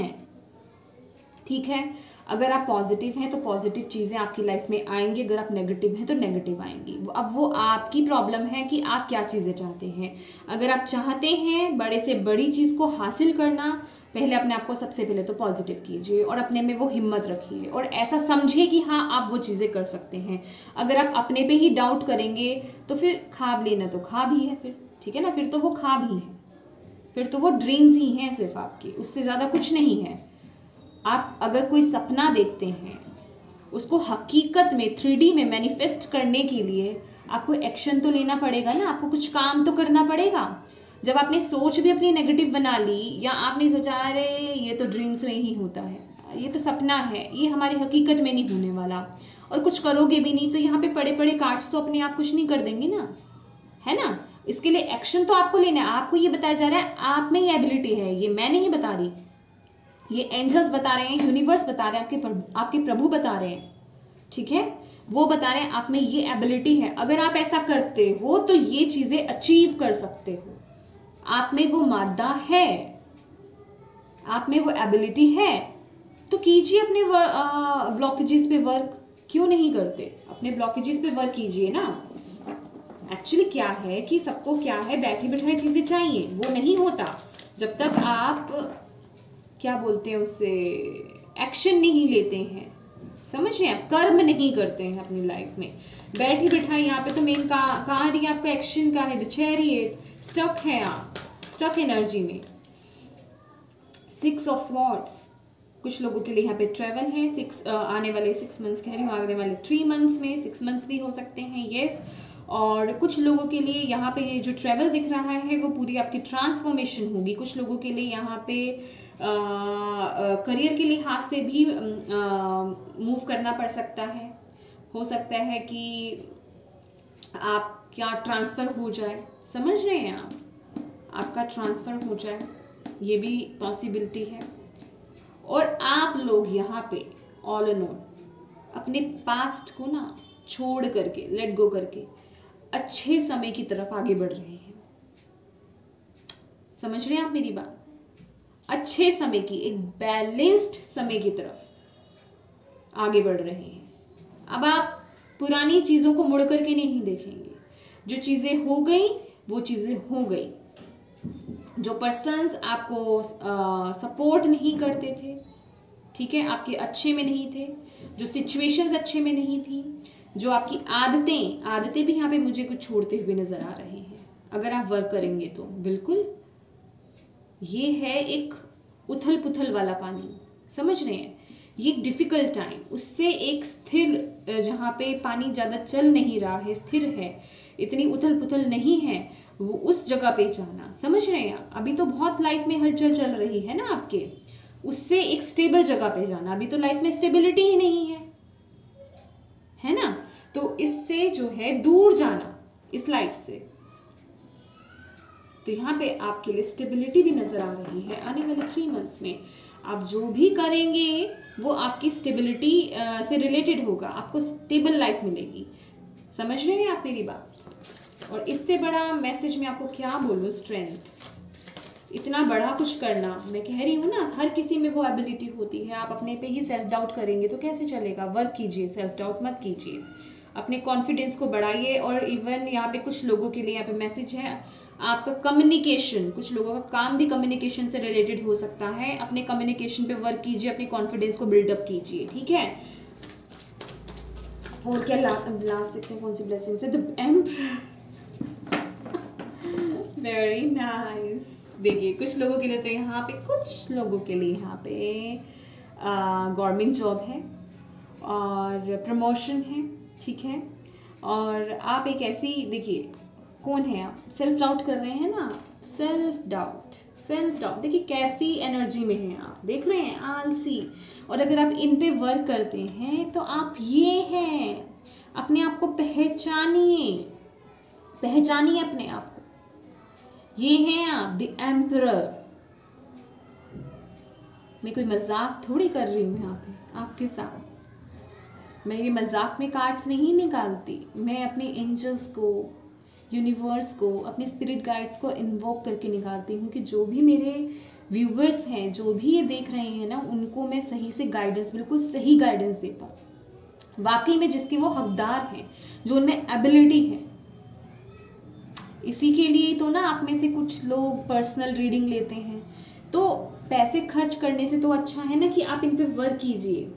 ठीक है। अगर आप पॉजिटिव हैं तो पॉजिटिव चीज़ें आपकी लाइफ में आएंगी, अगर आप नेगेटिव हैं तो नेगेटिव आएंगी। अब वो आपकी प्रॉब्लम है कि आप क्या चीज़ें चाहते हैं। अगर आप चाहते हैं बड़े से बड़ी चीज़ को हासिल करना, पहले अपने आप को सबसे पहले तो पॉजिटिव कीजिए और अपने में वो हिम्मत रखिए और ऐसा समझिए कि हाँ आप वो चीज़ें कर सकते हैं। अगर आप अपने पे ही डाउट करेंगे तो फिर ख्वाब लेना तो ख्वाब ही है फिर, ठीक है ना, फिर तो वो ख्वाब ही है, फिर तो वो ड्रीम्स ही हैं सिर्फ आपकी, उससे ज़्यादा कुछ नहीं है। आप अगर कोई सपना देखते हैं, उसको हकीकत में थ्री डी में मैनिफेस्ट करने के लिए आपको एक्शन तो लेना पड़ेगा ना, आपको कुछ काम तो करना पड़ेगा। जब आपने सोच भी अपनी नेगेटिव बना ली या आपने सोचा अरे ये तो ड्रीम्स में ही होता है, ये तो सपना है, ये हमारी हकीकत में नहीं होने वाला, और कुछ करोगे भी नहीं, तो यहाँ पे पड़े पड़े कार्ड्स तो अपने आप कुछ नहीं कर देंगे ना, है ना। इसके लिए एक्शन तो आपको लेना है। आपको ये बताया जा रहा है आप में ये एबिलिटी है, ये मैं नहीं बता रही, ये एंजल्स बता रहे हैं, यूनिवर्स बता रहे हैं, आपके प्रभु, आपके प्रभु बता रहे हैं, ठीक है, वो बता रहे हैं आप में ये एबिलिटी है। अगर आप ऐसा करते हो तो ये चीजें अचीव कर सकते हो। आप में वो मादा है, आप में वो एबिलिटी है, तो कीजिए अपने ब्लॉकेजेस पे वर्क। क्यों नहीं करते? अपने ब्लॉकेजेस पे वर्क कीजिए ना। एक्चुअली क्या है कि सबको क्या है, बैठी बैठाई चीजें चाहिए, वो नहीं होता जब तक आप क्या बोलते हैं उससे एक्शन नहीं लेते हैं, समझ रहे हैं, आप कर्म नहीं करते हैं अपनी लाइफ में। बैठी बैठाई यहाँ पे तो मेन का कार्ड ही आपका एक्शन का है, द चैरियट। स्टक है आप, स्टक एनर्जी में। सिक्स ऑफ स्वॉर्ड्स, कुछ लोगों के लिए यहाँ पे ट्रेवल है। सिक्स आने वाले सिक्स मंथ्स कह रही हूँ, आने वाले थ्री मंथ्स में, सिक्स मंथ्स भी हो सकते हैं, यस। और कुछ लोगों के लिए यहाँ पे ये जो ट्रेवल दिख रहा है वो पूरी आपकी ट्रांसफॉर्मेशन होगी। कुछ लोगों के लिए यहाँ पे करियर के लिहाज से भी मूव करना पड़ सकता है। हो सकता है कि आप क्या ट्रांसफ़र हो जाए, समझ रहे हैं आप, आपका ट्रांसफ़र हो जाए, ये भी पॉसिबिलिटी है। और आप लोग यहाँ पे ऑल एंड ऑल अपने पास्ट को ना छोड़ करके, लेट गो करके अच्छे समय की तरफ आगे बढ़ रहे हैं। समझ रहे हैं आप मेरी बात? अच्छे समय की, एक बैलेंस्ड समय की तरफ आगे बढ़ रहे हैं। अब आप पुरानी चीज़ों को मुड़ करके नहीं देखेंगे। जो चीज़ें हो गई वो चीज़ें हो गई। जो पर्सन्स आपको सपोर्ट नहीं करते थे, ठीक है, आपके अच्छे में नहीं थे, जो सिचुएशंस अच्छे में नहीं थी, जो आपकी आदतें आदतें भी यहाँ पे मुझे कुछ छोड़ते हुए नज़र आ रहे हैं। अगर आप वर्क करेंगे तो बिल्कुल ये है एक उथल पुथल वाला पानी, समझ रहे हैं, ये एक डिफ़िकल्ट टाइम, उससे एक स्थिर, जहाँ पे पानी ज़्यादा चल नहीं रहा है, स्थिर है, इतनी उथल पुथल नहीं है, वो उस जगह पे जाना, समझ रहे हैं आप। अभी तो बहुत लाइफ में हलचल चल रही है ना आपके, उससे एक स्टेबल जगह पे जाना। अभी तो लाइफ में स्टेबिलिटी ही नहीं है, है ना। तो इससे जो है दूर जाना इस लाइफ से। तो यहाँ पे आपके लिए स्टेबिलिटी भी नजर आ रही है आने वाले थ्री मंथ्स में। आप जो भी करेंगे वो आपकी स्टेबिलिटी से रिलेटेड होगा, आपको स्टेबल लाइफ मिलेगी। समझ रहे हैं आप मेरी बात। और इससे बड़ा मैसेज मैं आपको क्या बोलूँ, स्ट्रेंथ, इतना बड़ा कुछ करना। मैं कह रही हूँ ना, हर किसी में वो एबिलिटी होती है। आप अपने पे ही सेल्फ डाउट करेंगे तो कैसे चलेगा। वर्क कीजिए, सेल्फ डाउट मत कीजिए, अपने कॉन्फिडेंस को बढ़ाइए। और इवन यहाँ पे कुछ लोगों के लिए यहाँ पे मैसेज है, आपका कम्युनिकेशन, कुछ लोगों का काम भी कम्युनिकेशन से रिलेटेड हो सकता है। अपने कम्युनिकेशन पे वर्क कीजिए, अपने कॉन्फिडेंस को बिल्डअप कीजिए, ठीक है। और क्या लास्ट देखते हैं कौन सी ब्लेसिंग्स है। The emperor, very nice. देखिए कुछ लोगों के लिए तो यहाँ पे, कुछ लोगों के लिए यहाँ पे गवर्नमेंट जॉब है और प्रमोशन है, ठीक है। और आप एक ऐसी, देखिए कौन है आप, सेल्फ डाउट कर रहे हैं ना, सेल्फ डाउट, सेल्फ डाउट। देखिए कैसी एनर्जी में हैं आप, देख रहे हैं, आलसी। और अगर आप इन पे वर्क करते हैं तो आप ये हैं। अपने आप को पहचानिए, पहचानिए अपने आप को। ये हैं आप, द एम्परर। मैं कोई मजाक थोड़ी कर रही हूँ यहाँ पे आपके साथ। मैं ये मजाक में कार्ड्स नहीं निकालती। मैं अपने एंजल्स को, यूनिवर्स को, अपने स्पिरिट गाइड्स को इन्वोक करके निकालती हूँ कि जो भी मेरे व्यूवर्स हैं, जो भी ये देख रहे हैं ना, उनको मैं सही से गाइडेंस, बिल्कुल सही गाइडेंस दे पाऊँ। वाकई में जिसके वो हकदार हैं, जो उनमें एबिलिटी है। इसी के लिए तो ना आप में से कुछ लोग पर्सनल रीडिंग लेते हैं। तो पैसे खर्च करने से तो अच्छा है ना कि आप इन पे वर्क कीजिए।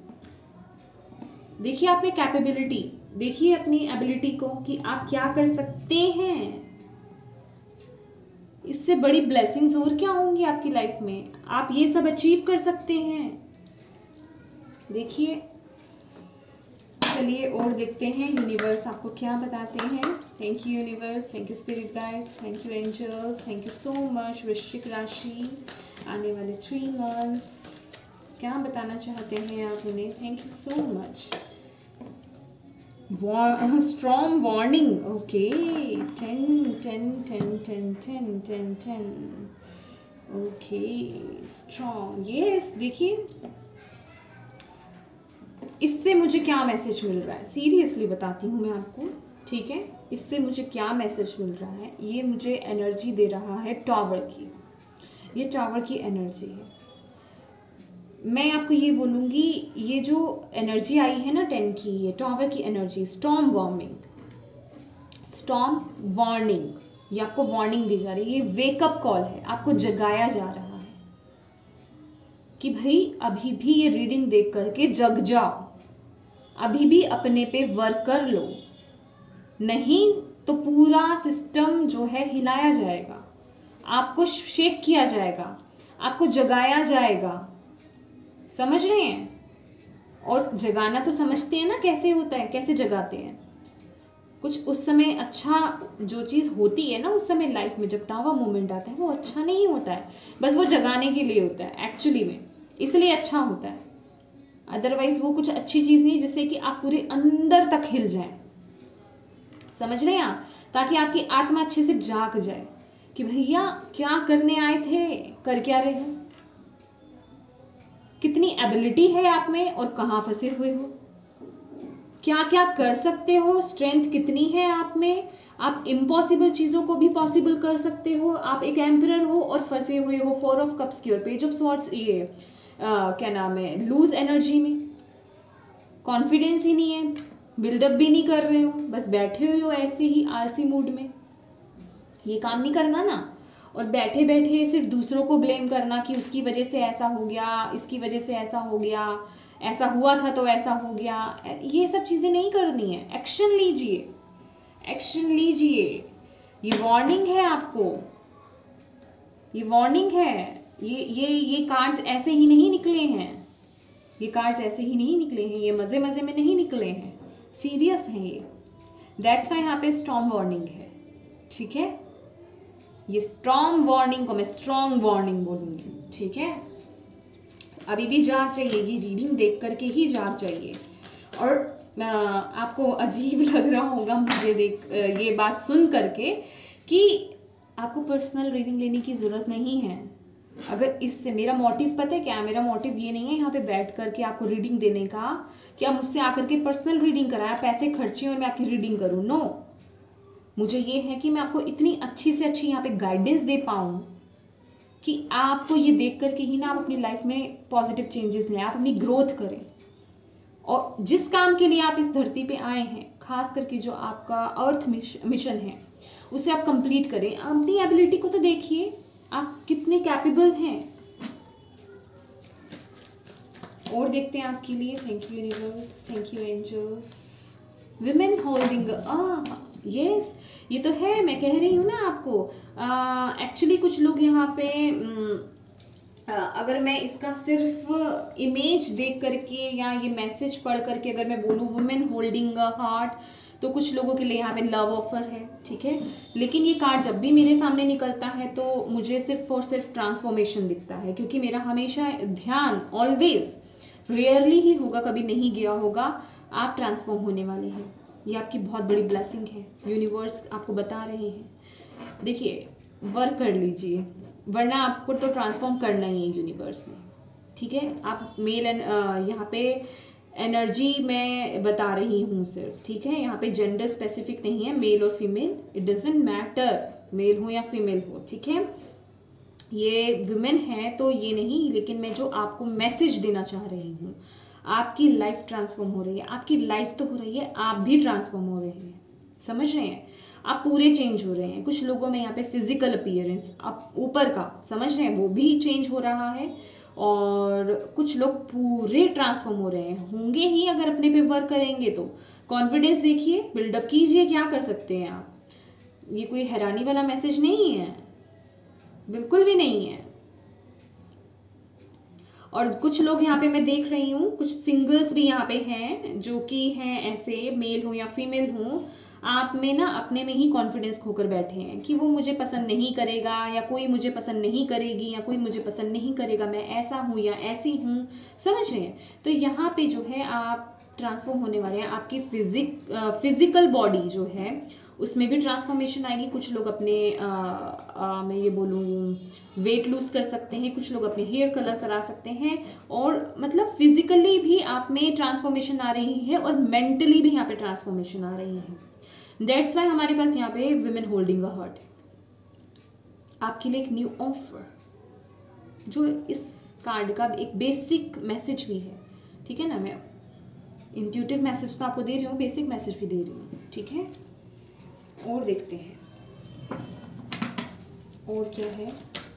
देखिए आप में कैपेबिलिटी, देखिए अपनी एबिलिटी को कि आप क्या कर सकते हैं। इससे बड़ी ब्लेसिंग्स और क्या होंगी आपकी लाइफ में। आप ये सब अचीव कर सकते हैं। देखिए, चलिए और देखते हैं यूनिवर्स आपको क्या बताते हैं। Thank you universe, thank you spirit guides, thank you angels, thank you so much. वृश्चिक राशि आने वाले थ्री मंथ्स क्या बताना चाहते हैं आप उन्हें। Thank you so much. Strong warning, okay. Ten ten ten ten ten ten ten okay, strong, yes. देखिए इससे मुझे क्या मैसेज मिल रहा है, सीरियसली बताती हूँ मैं आपको, ठीक है। इससे मुझे क्या मैसेज मिल रहा है, ये मुझे एनर्जी दे रहा है टावर की। ये टावर की एनर्जी है। मैं आपको ये बोलूँगी, ये जो एनर्जी आई है ना टेन की, ये टावर की energy, storm warming, storm warning, ये आपको वार्निंग दी जा रही है। ये वेकअप कॉल है, आपको जगाया जा रहा है कि भाई अभी भी ये रीडिंग देख करके जग जाओ, अभी भी अपने पे वर्क कर लो, नहीं तो पूरा सिस्टम जो है हिलाया जाएगा, आपको शेक किया जाएगा, आपको जगाया जाएगा। समझ रहे हैं। और जगाना तो समझते हैं ना कैसे होता है, कैसे जगाते हैं। कुछ उस समय अच्छा जो चीज़ होती है ना उस समय लाइफ में, जब टावर मोमेंट आता है, वो अच्छा नहीं होता है, बस वो जगाने के लिए होता है एक्चुअली में, इसलिए अच्छा होता है। अदरवाइज वो कुछ अच्छी चीज़ नहीं जिससे कि आप पूरे अंदर तक हिल जाएं। समझ रहे हैं आप, ताकि आपकी आत्मा अच्छे से जाग जाए कि भैया क्या करने आए थे, कर क्या रहे हो, कितनी एबिलिटी है आप में और कहाँ फंसे हुए हो, क्या क्या कर सकते हो, स्ट्रेंथ कितनी है आप में। आप इम्पॉसिबल चीज़ों को भी पॉसिबल कर सकते हो। आप एक एम्परर हो और फंसे हुए हो फोर ऑफ कप्स की और पेज ऑफ स्वॉर्ड्स, ये आ, क्या नाम है, लूज एनर्जी में, कॉन्फिडेंस ही नहीं है, बिल्डअप भी नहीं कर रहे हो, बस बैठे हुए हो ऐसे ही आलसी मूड में। ये काम नहीं करना ना। और बैठे बैठे सिर्फ दूसरों को ब्लेम करना कि उसकी वजह से ऐसा हो गया, इसकी वजह से ऐसा हो गया, ऐसा हुआ था तो ऐसा हो गया, ये सब चीज़ें नहीं करनी है। एक्शन लीजिए, एक्शन लीजिए। ये वार्निंग है आपको, ये वार्निंग है। ये ये ये कार्ड्स ऐसे ही नहीं निकले हैं, ये कार्ड्स ऐसे ही नहीं निकले हैं, ये मज़े मज़े में नहीं निकले हैं, सीरियस हैं ये। दैट्स वाई यहाँ पे स्टॉर्म वार्निंग है, ठीक है। ये स्ट्रॉन्ग वार्निंग को मैं स्ट्रॉन्ग वार्निंग बोलूँगी, ठीक है। अभी भी जाग चाहिए, ये रीडिंग देख करके ही जाग चाहिए। और आपको अजीब लग रहा होगा मुझे देख ये बात सुन करके कि आपको पर्सनल रीडिंग लेने की ज़रूरत नहीं है। अगर इससे मेरा मोटिव पता है क्या, मेरा मोटिव ये नहीं है यहाँ पे बैठ करके आपको रीडिंग देने का कि आप मुझसे आकर के पर्सनल रीडिंग कराएं, पैसे खर्चे और मैं आपकी रीडिंग करूँ। नो, मुझे ये है कि मैं आपको इतनी अच्छी से अच्छी यहाँ पे गाइडेंस दे पाऊँ कि आपको ये देख करके ही ना आप अपनी लाइफ में पॉजिटिव चेंजेस लें, आप अपनी ग्रोथ करें। और जिस काम के लिए आप इस धरती पे आए हैं, खास करके जो आपका अर्थ मिशन है, उसे आप कंप्लीट करें। अपनी एबिलिटी को तो देखिए, आप कितने कैपेबल हैं। और देखते हैं आपके लिए। Thank you universe, thank you angels. Women holding, yes, ये तो है, मैं कह रही हूँ ना आपको। एक्चुअली uh, कुछ लोग यहाँ पे um, अगर मैं इसका सिर्फ इमेज देख करके या ये मैसेज पढ़ करके अगर मैं बोलूँ वुमेन होल्डिंग अ हार्ट, तो कुछ लोगों के लिए यहाँ पे लव ऑफर है, ठीक है। लेकिन ये कार्ड जब भी मेरे सामने निकलता है तो मुझे सिर्फ और सिर्फ ट्रांसफॉर्मेशन दिखता है, क्योंकि मेरा हमेशा ध्यान ऑलवेज, रेयरली ही होगा, कभी नहीं गया होगा, आप ट्रांसफॉर्म होने वाले हैं। ये आपकी बहुत बड़ी ब्लेसिंग है, यूनिवर्स आपको बता रहे हैं। देखिए, वर्क कर लीजिए, वरना आपको तो ट्रांसफॉर्म करना ही है यूनिवर्स ने, ठीक है। आप मेल एंड यहाँ पे एनर्जी मैं बता रही हूँ सिर्फ, ठीक है। यहाँ पे जेंडर स्पेसिफिक नहीं है, मेल और female, it doesn't matter, male हो या फीमेल हो, ठीक है। ये वुमेन है तो ये नहीं, लेकिन मैं जो आपको मैसेज देना चाह रही हूँ, आपकी लाइफ ट्रांसफॉर्म हो रही है, आपकी लाइफ तो हो रही है, आप भी ट्रांसफॉर्म हो रहे हैं, समझ रहे हैं, आप पूरे चेंज हो रहे हैं। कुछ लोगों में यहाँ पे फिजिकल अपीयरेंस, आप ऊपर का समझ रहे हैं, वो भी चेंज हो रहा है। और कुछ लोग पूरे ट्रांसफॉर्म हो रहे हैं, होंगे ही अगर अपने पे वर्क करेंगे तो। कॉन्फिडेंस देखिए, बिल्डअप कीजिए, क्या कर सकते हैं आप। ये कोई हैरानी वाला मैसेज नहीं है, बिल्कुल भी नहीं है। और कुछ लोग यहाँ पे मैं देख रही हूँ, कुछ सिंगल्स भी यहाँ पे हैं जो कि हैं ऐसे, मेल हो या फीमेल हो, आप में ना अपने में ही कॉन्फिडेंस खोकर बैठे हैं कि वो मुझे पसंद नहीं करेगा, या कोई मुझे पसंद नहीं करेगी, या कोई मुझे पसंद नहीं करेगा, मैं ऐसा हूँ या ऐसी हूँ, समझ रहे हैं। तो यहाँ पे जो है आप ट्रांसफॉर्म होने वाले हैं। आपकी फिजिक फिजिकल बॉडी जो है उसमें भी ट्रांसफॉर्मेशन आएगी। कुछ लोग अपने आ, आ, मैं ये बोलूँ वेट लूज कर सकते हैं, कुछ लोग अपने हेयर कलर करा सकते हैं, और मतलब फिजिकली भी आप में ट्रांसफॉर्मेशन आ रही है और मेंटली भी यहाँ पे ट्रांसफॉर्मेशन आ रही है। दैट्स वाई हमारे पास यहाँ पे विमेन होल्डिंग अ हार्ट आपके लिए एक न्यू ऑफर, जो इस कार्ड का एक बेसिक मैसेज भी है, ठीक है ना। मैं इंट्यूटिव मैसेज तो आपको दे रही हूँ, बेसिक मैसेज भी दे रही हूँ, ठीक है। और देखते हैं और क्या है।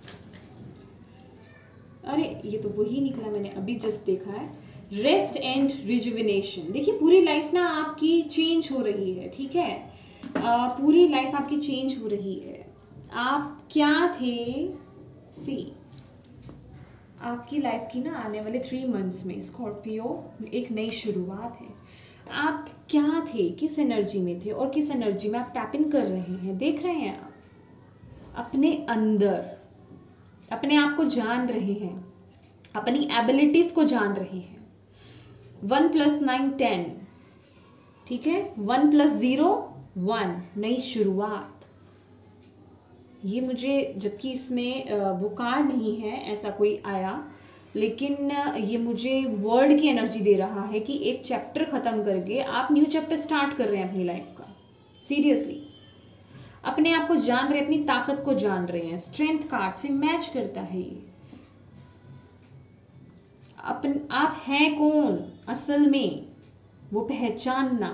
अरे ये तो वही निकला, मैंने अभी जस्ट देखा है, रेस्ट एंड रिजुविनेशन। देखिए पूरी लाइफ ना आपकी चेंज हो रही है, ठीक है। आ, पूरी लाइफ आपकी चेंज हो रही है। आप क्या थे, सी आपकी लाइफ की ना आने वाले थ्री मंथ्स में स्कॉर्पियो एक नई शुरुआत है। आप क्या थे, किस एनर्जी में थे और किस एनर्जी में आप टैप इन कर रहे हैं, देख रहे हैं आप अपने अंदर, अपने आप को जान रहे हैं, अपनी एबिलिटीज को जान रहे हैं। वन प्लस नाइन टेन, ठीक है, वन प्लस जीरो वन, नई शुरुआत। ये मुझे, जबकि इसमें वो कार्ड नहीं है ऐसा कोई आया, लेकिन ये मुझे वर्ड की एनर्जी दे रहा है कि एक चैप्टर खत्म करके आप न्यू चैप्टर स्टार्ट कर रहे हैं अपनी लाइफ का। सीरियसली अपने आप को जान रहे हैं, अपनी ताकत को जान रहे हैं। स्ट्रेंथ कार्ड से मैच करता है ये। अपन आप हैं कौन असल में, वो पहचानना,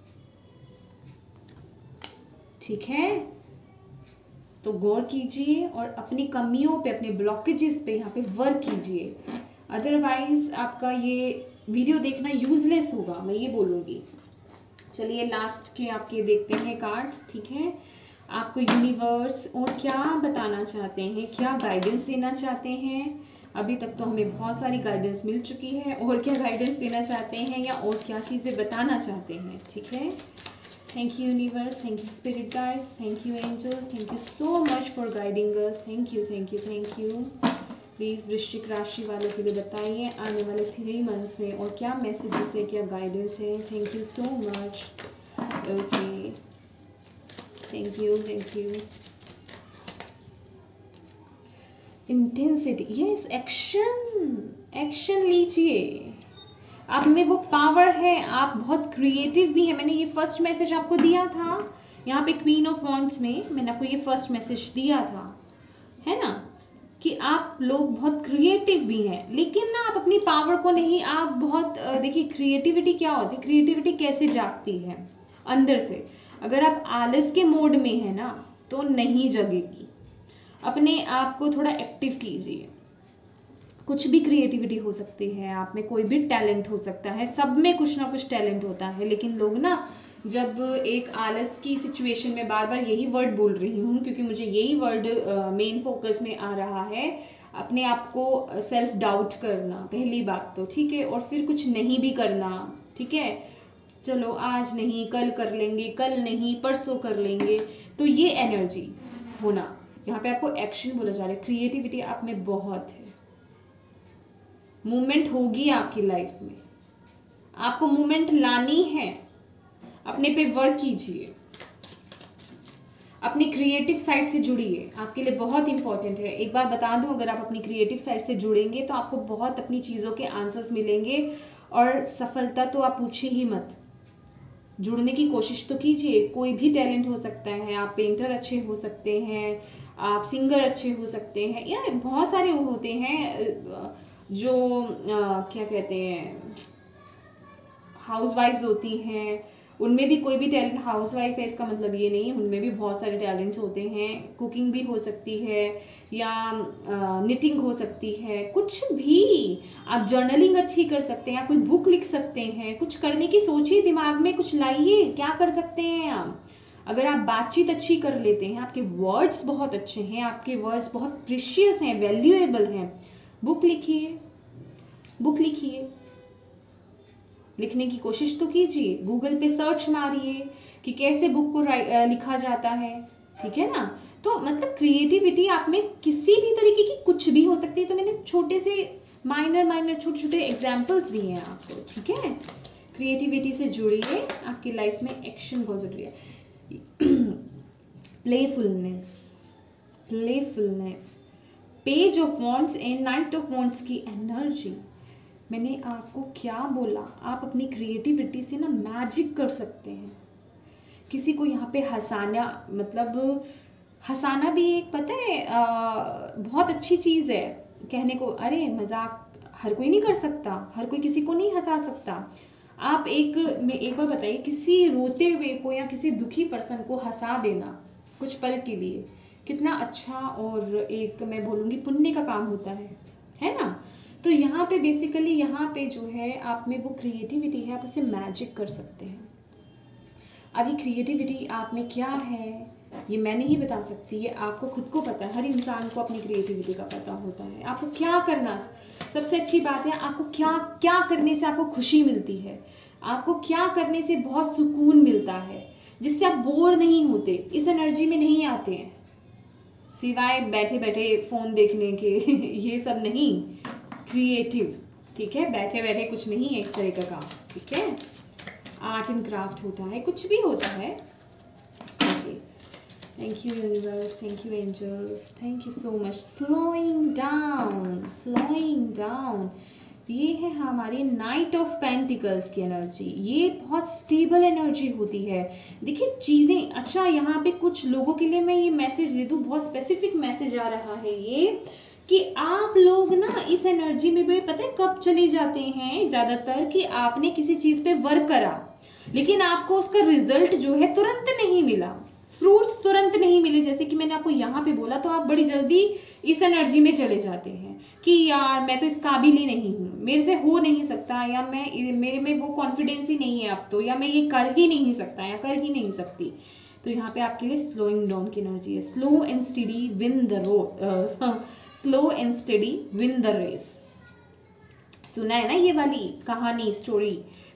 ठीक है। तो गौर कीजिए और अपनी कमियों पे, अपने ब्लॉकेजेस पे यहाँ पे वर्क कीजिए। अदरवाइज आपका ये वीडियो देखना यूजलेस होगा, मैं ये बोलूँगी। चलिए लास्ट के आपके देखते हैं कार्ड्स, ठीक है। आपको यूनिवर्स और क्या बताना चाहते हैं, क्या गाइडेंस देना चाहते हैं। अभी तक तो हमें बहुत सारी गाइडेंस मिल चुकी है, और क्या गाइडेंस देना चाहते हैं या और क्या चीज़ें बताना चाहते हैं, ठीक है। Thank you universe, thank you spirit guides, thank you angels, thank you so much for guiding us. Thank you, thank you, thank you. Please वृश्चिक राशि वालों के लिए बताइए आने वाले थ्री मंथ्स में और क्या मैसेजेस है, क्या गाइडेंस है. Thank you so much. Okay, thank you, thank you. Intensity, yes, action, action लीजिए. आप में वो पावर है, आप बहुत क्रिएटिव भी हैं. मैंने ये फर्स्ट मैसेज आपको दिया था यहाँ पे क्वीन ऑफ वॉन्ड्स में, मैंने आपको ये फर्स्ट मैसेज दिया था, है ना, कि आप लोग बहुत क्रिएटिव भी हैं, लेकिन ना आप अपनी पावर को नहीं, आप बहुत, देखिए क्रिएटिविटी क्या होती है, क्रिएटिविटी कैसे जागती है अंदर से. अगर आप आलस के मोड में है ना तो नहीं जगेगी. अपने आप को थोड़ा एक्टिव कीजिए. कुछ भी क्रिएटिविटी हो सकती है, आप में कोई भी टैलेंट हो सकता है, सब में कुछ ना कुछ टैलेंट होता है. लेकिन लोग ना जब एक आलस की सिचुएशन में, बार बार यही वर्ड बोल रही हूँ क्योंकि मुझे यही वर्ड मेन फोकस में आ रहा है, अपने आप को सेल्फ डाउट करना पहली बात तो, ठीक है, और फिर कुछ नहीं भी करना, ठीक है, चलो आज नहीं कल कर लेंगे, कल नहीं परसों कर लेंगे, तो ये एनर्जी होना, यहाँ पे आपको एक्शन बोला जा रहा है. क्रिएटिविटी आप में बहुत है, मूवमेंट होगी आपकी लाइफ में, आपको मूवमेंट लानी है. अपने पे वर्क कीजिए, अपनी क्रिएटिव साइड से जुड़िए, आपके लिए बहुत इंपॉर्टेंट है. एक बात बता दूं, अगर आप अपनी क्रिएटिव साइड से जुड़ेंगे तो आपको बहुत अपनी चीज़ों के आंसर्स मिलेंगे और सफलता तो आप पूछिए ही मत. जुड़ने की कोशिश तो कीजिए. कोई भी टैलेंट हो सकता है, आप पेंटर अच्छे हो सकते हैं, आप सिंगर अच्छे हो सकते हैं, या बहुत सारे होते हैं जो आ, क्या कहते हैं, हाउस वाइफ्स होती हैं, उनमें भी कोई भी टैलेंट, हाउस वाइफ है इसका मतलब ये नहीं, उनमें भी बहुत सारे टैलेंट्स होते हैं. कुकिंग भी हो सकती है, या निटिंग हो सकती है, कुछ भी. आप जर्नलिंग अच्छी कर सकते हैं, आप कोई बुक लिख सकते हैं, कुछ करने की सोचिए, दिमाग में कुछ लाइए, क्या कर सकते हैं आप. अगर आप बातचीत अच्छी कर लेते हैं, आपके वर्ड्स बहुत अच्छे हैं, आपके वर्ड्स बहुत प्रीशियस हैं, वैल्यूएबल हैं, बुक लिखिए, बुक लिखिए, लिखने की कोशिश तो कीजिए. गूगल पे सर्च मारिए कि कैसे बुक को लिखा जाता है, ठीक है ना. तो मतलब क्रिएटिविटी आप में किसी भी तरीके की कुछ भी हो सकती है. तो मैंने छोटे से माइनर माइनर छोटे छोटे एग्जाम्पल्स दिए हैं आपको, ठीक है. क्रिएटिविटी से जुड़िए, आपकी लाइफ में एक्शन बहुत जरूरी है. Playfulness, playfulness, page of wands and knight of wands की एनर्जी. मैंने आपको क्या बोला, आप अपनी क्रिएटिविटी से ना मैजिक कर सकते हैं. किसी को यहाँ पे हंसाना, मतलब हंसाना भी एक, पता है, आ, बहुत अच्छी चीज़ है. कहने को अरे मजाक हर कोई नहीं कर सकता, हर कोई किसी को नहीं हंसा सकता. आप एक मैं एक बार बताइए, किसी रोते हुए को या किसी दुखी पर्सन को हंसा देना कुछ पल के लिए कितना अच्छा और एक, मैं बोलूँगी, पुण्य का काम होता है, है ना. तो यहाँ पे बेसिकली यहाँ पे जो है आप में वो क्रिएटिविटी है, आप उसे मैजिक कर सकते हैं. अभी क्रिएटिविटी आप में क्या है ये मैं नहीं बता सकती, ये आपको खुद को पता है. हर इंसान को अपनी क्रिएटिविटी का पता होता है. आपको क्या करना, सबसे अच्छी बात है, आपको क्या क्या करने से आपको खुशी मिलती है, आपको क्या करने से बहुत सुकून मिलता है, जिससे आप बोर नहीं होते, इस एनर्जी में नहीं आते हैं, सिवाय बैठे बैठे फ़ोन देखने के. ये सब नहीं, क्रिएटिव, ठीक है, बैठे बैठे कुछ नहीं है इस तरह का काम, ठीक है. आर्ट एंड क्राफ्ट होता है, कुछ भी होता है. Okay, thank you universe, thank you angels, thank you so much. Slowing down, slowing down, ये है हमारी नाइट ऑफ पेंटिकल्स की एनर्जी. ये बहुत स्टेबल एनर्जी होती है. देखिए चीज़ें, अच्छा यहाँ पे कुछ लोगों के लिए मैं ये मैसेज दे दूँ, बहुत स्पेसिफिक मैसेज आ रहा है ये, कि आप लोग ना इस एनर्जी में भी पता है कब चले जाते हैं ज़्यादातर, कि आपने किसी चीज़ पे वर्क करा लेकिन आपको उसका रिजल्ट जो है तुरंत नहीं मिला, फ्रूट्स तुरंत नहीं मिले. जैसे कि मैंने आपको यहाँ पे बोला, तो आप बड़ी जल्दी इस एनर्जी में चले जाते हैं कि यार मैं तो इस काबिल ही नहीं हूँ, मेरे से हो नहीं सकता, या मैं, मेरे में वो कॉन्फिडेंस ही नहीं है अब तो, या मैं ये कर ही नहीं सकता या कर ही नहीं सकती. तो यहाँ पे आपके लिए स्लोइंग डाउन की एनर्जी है. Slow and steady win the road, slow and steady win the race. सुना है ना ये वाली कहानी, स्टोरी,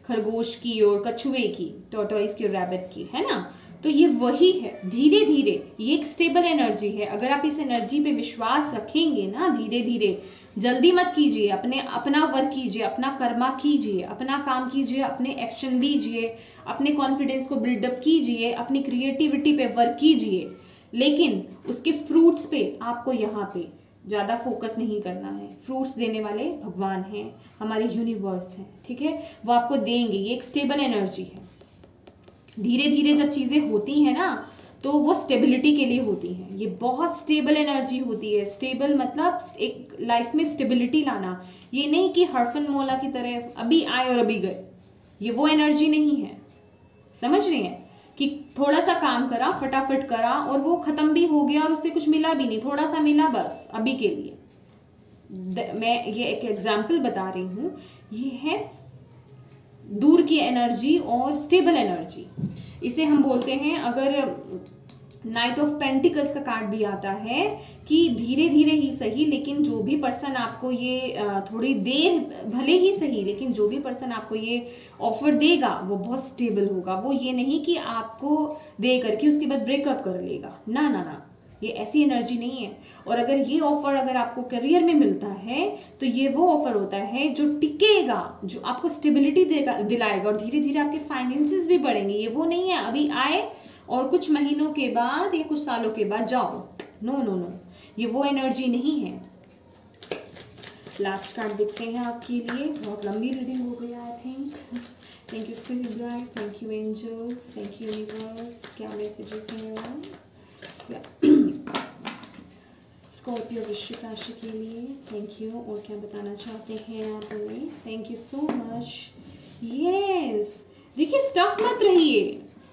खरगोश की और कछुए की, टॉर्टोइस की और रैबिट की, है ना। तो ये वही है, धीरे धीरे ये एक स्टेबल एनर्जी है। अगर आप इस एनर्जी पे विश्वास रखेंगे ना, धीरे धीरे, जल्दी मत कीजिए, अपने अपना वर्क कीजिए, अपना कर्मा कीजिए, अपना काम कीजिए, अपने एक्शन लीजिए, अपने कॉन्फिडेंस को बिल्डअप कीजिए, अपनी क्रिएटिविटी पे वर्क कीजिए, लेकिन उसके फ्रूट्स पे आपको यहाँ पे ज़्यादा फोकस नहीं करना है। फ्रूट्स देने वाले भगवान हैं, हमारे यूनिवर्स हैं, ठीक है, वो आपको देंगे। ये एक स्टेबल एनर्जी है। धीरे धीरे जब चीज़ें होती हैं ना, तो वो स्टेबिलिटी के लिए होती हैं। ये बहुत स्टेबल एनर्जी होती है। स्टेबल मतलब एक लाइफ में स्टेबिलिटी लाना। ये नहीं कि हरफन मौला की तरह अभी आए और अभी गए, ये वो एनर्जी नहीं है। समझ रही हैं कि थोड़ा सा काम करा, फटाफट करा और वो खत्म भी हो गया और उससे कुछ मिला भी नहीं, थोड़ा सा मिला बस अभी के लिए। मैं ये एक एग्जाम्पल बता रही हूँ। ये है दूर की एनर्जी और स्टेबल एनर्जी। इसे हम बोलते हैं, अगर नाइट ऑफ पेंटिकल्स का कार्ड भी आता है कि धीरे धीरे ही सही, लेकिन जो भी पर्सन आपको ये थोड़ी देर भले ही सही, लेकिन जो भी पर्सन आपको ये ऑफर देगा वो बहुत स्टेबल होगा। वो ये नहीं कि आपको दे करके उसके बाद ब्रेकअप कर लेगा, ना ना ना, ये ऐसी एनर्जी नहीं है। और अगर ये ऑफर अगर आपको करियर में मिलता है तो ये वो ऑफर होता है जो टिकेगा, जो आपको स्टेबिलिटी देगा, दिलाएगा, और धीरे धीरे आपके फाइनेंसेस भी बढ़ेंगे। ये वो नहीं है अभी आए और कुछ महीनों के बाद या कुछ सालों के बाद जाओ, नो नो नो, ये वो एनर्जी नहीं है। लास्ट कार्ड देखते हैं आपके लिए। बहुत लंबी रीडिंग हो गई I think. Thank you spirit guide, thank you angels, thank you universe. क्या मैसेजेस हैं स्कॉर्पियो वृश्चिक राशि के लिए? Thank you. और क्या बताना चाहते हैं आप हमें? Thank you so much. Yes, देखिए स्टक मत रहिए।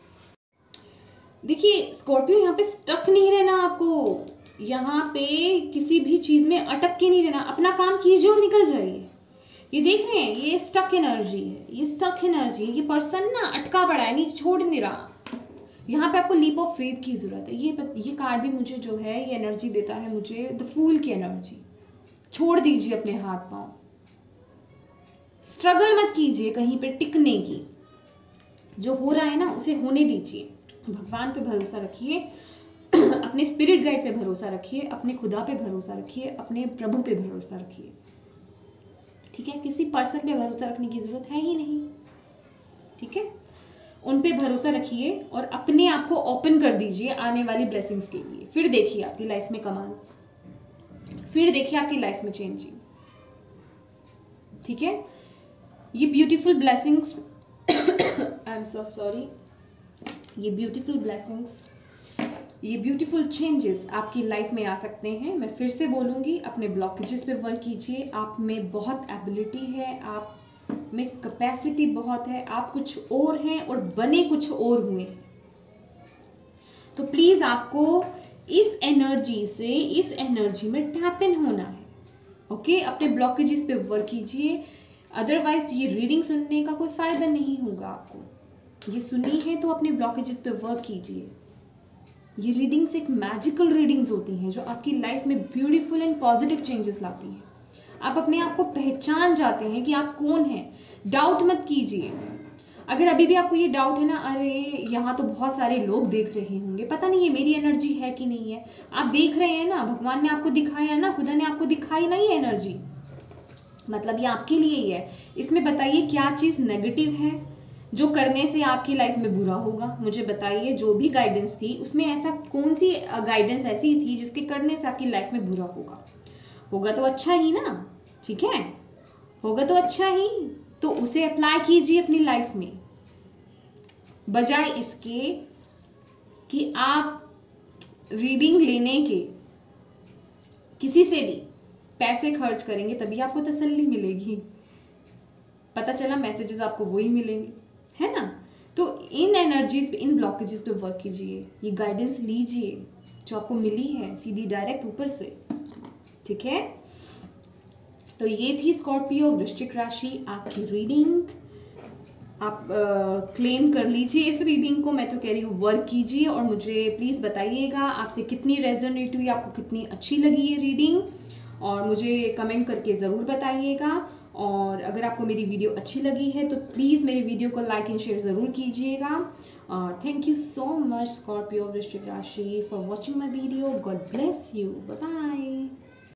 देखिए स्कॉर्पियो, यहाँ पे स्टक नहीं रहना आपको, यहाँ पे किसी भी चीज में अटक के नहीं रहना। अपना काम कीजिए और निकल जाइए। ये देख रहे हैं, ये स्टक एनर्जी है, ये स्टक एनर्जी है। ये पर्सन ना अटका पड़ा है, नहीं छोड़ नहीं रहा। यहाँ पे आपको लीप ऑफ फेथ की जरूरत है। ये ये कार्ड भी मुझे जो है ये एनर्जी देता है, मुझे द फूल की एनर्जी। छोड़ दीजिए अपने हाथ पांव, स्ट्रगल मत कीजिए कहीं पे टिकने की। जो हो रहा है ना उसे होने दीजिए। भगवान पे भरोसा रखिए, अपने स्पिरिट गाइड पे भरोसा रखिए, अपने खुदा पे भरोसा रखिए, अपने प्रभु पे भरोसा रखिए, ठीक है। किसी पर्सन पे भरोसा रखने की जरूरत है ही नहीं, ठीक है। उन पे भरोसा रखिए और अपने आप को ओपन कर दीजिए आने वाली ब्लेसिंग्स के लिए। फिर देखिए आपकी लाइफ में कमाल, फिर देखिए आपकी लाइफ में चेंजिंग, ठीक है। ये beautiful blessings I am so sorry ये ब्यूटीफुल ब्लेसिंग्स, ये ब्यूटीफुल चेंजेस आपकी लाइफ में आ सकते हैं। मैं फिर से बोलूँगी, अपने ब्लॉकेजेस पे वर्क कीजिए। आप में बहुत एबिलिटी है, आप में कैपेसिटी बहुत है, आप कुछ और हैं और बने कुछ और हुए। तो प्लीज़ आपको इस एनर्जी से, इस एनर्जी में टैप इन होना है, ओके। अपने ब्लॉकेजेस पे वर्क कीजिए, अदरवाइज ये रीडिंग सुनने का कोई फ़ायदा नहीं होगा आपको। ये सुनी है तो अपने ब्लॉकेजेस पे वर्क कीजिए। ये रीडिंग्स एक मैजिकल रीडिंग्स होती हैं जो आपकी लाइफ में ब्यूटीफुल एंड पॉजिटिव चेंजेस लाती हैं। आप अपने आप को पहचान जाते हैं कि आप कौन हैं। डाउट मत कीजिए। अगर अभी भी आपको ये डाउट है ना, अरे यहाँ तो बहुत सारे लोग देख रहे होंगे, पता नहीं ये मेरी एनर्जी है कि नहीं है। आप देख रहे हैं ना, भगवान ने आपको दिखाया ना, खुदा ने आपको दिखाई ना ये एनर्जी, मतलब ये आपके लिए ही है। इसमें बताइए क्या चीज़ नेगेटिव है जो करने से आपकी लाइफ में बुरा होगा? मुझे बताइए, जो भी गाइडेंस थी उसमें ऐसा कौन सी गाइडेंस ऐसी थी जिसके करने से आपकी लाइफ में बुरा होगा? होगा तो अच्छा ही ना, ठीक है, होगा तो अच्छा ही, तो उसे अप्लाई कीजिए अपनी लाइफ में, बजाय इसके कि आप रीडिंग लेने के किसी से भी पैसे खर्च करेंगे तभी आपको तसल्ली मिलेगी। पता चला मैसेजेस आपको वही मिलेंगे, है ना। तो इन एनर्जीज पे, इन ब्लॉकेजेस पे वर्क कीजिए, ये गाइडेंस लीजिए जो आपको मिली है सीधी डायरेक्ट ऊपर से, ठीक है। तो ये थी स्कॉर्पियो वृश्चिक राशि आपकी रीडिंग। आप क्लेम कर लीजिए इस रीडिंग को, मैं तो कह रही हूँ वर्क कीजिए और मुझे प्लीज़ बताइएगा आपसे कितनी रेजोनेट हुई, आपको कितनी अच्छी लगी ये रीडिंग, और मुझे कमेंट करके ज़रूर बताइएगा। और अगर आपको मेरी वीडियो अच्छी लगी है तो प्लीज़ मेरी वीडियो को लाइक एंड शेयर ज़रूर कीजिएगा। और thank you so much Scorpio वृश्चिक राशि for watching my video. God bless you. Bye bye.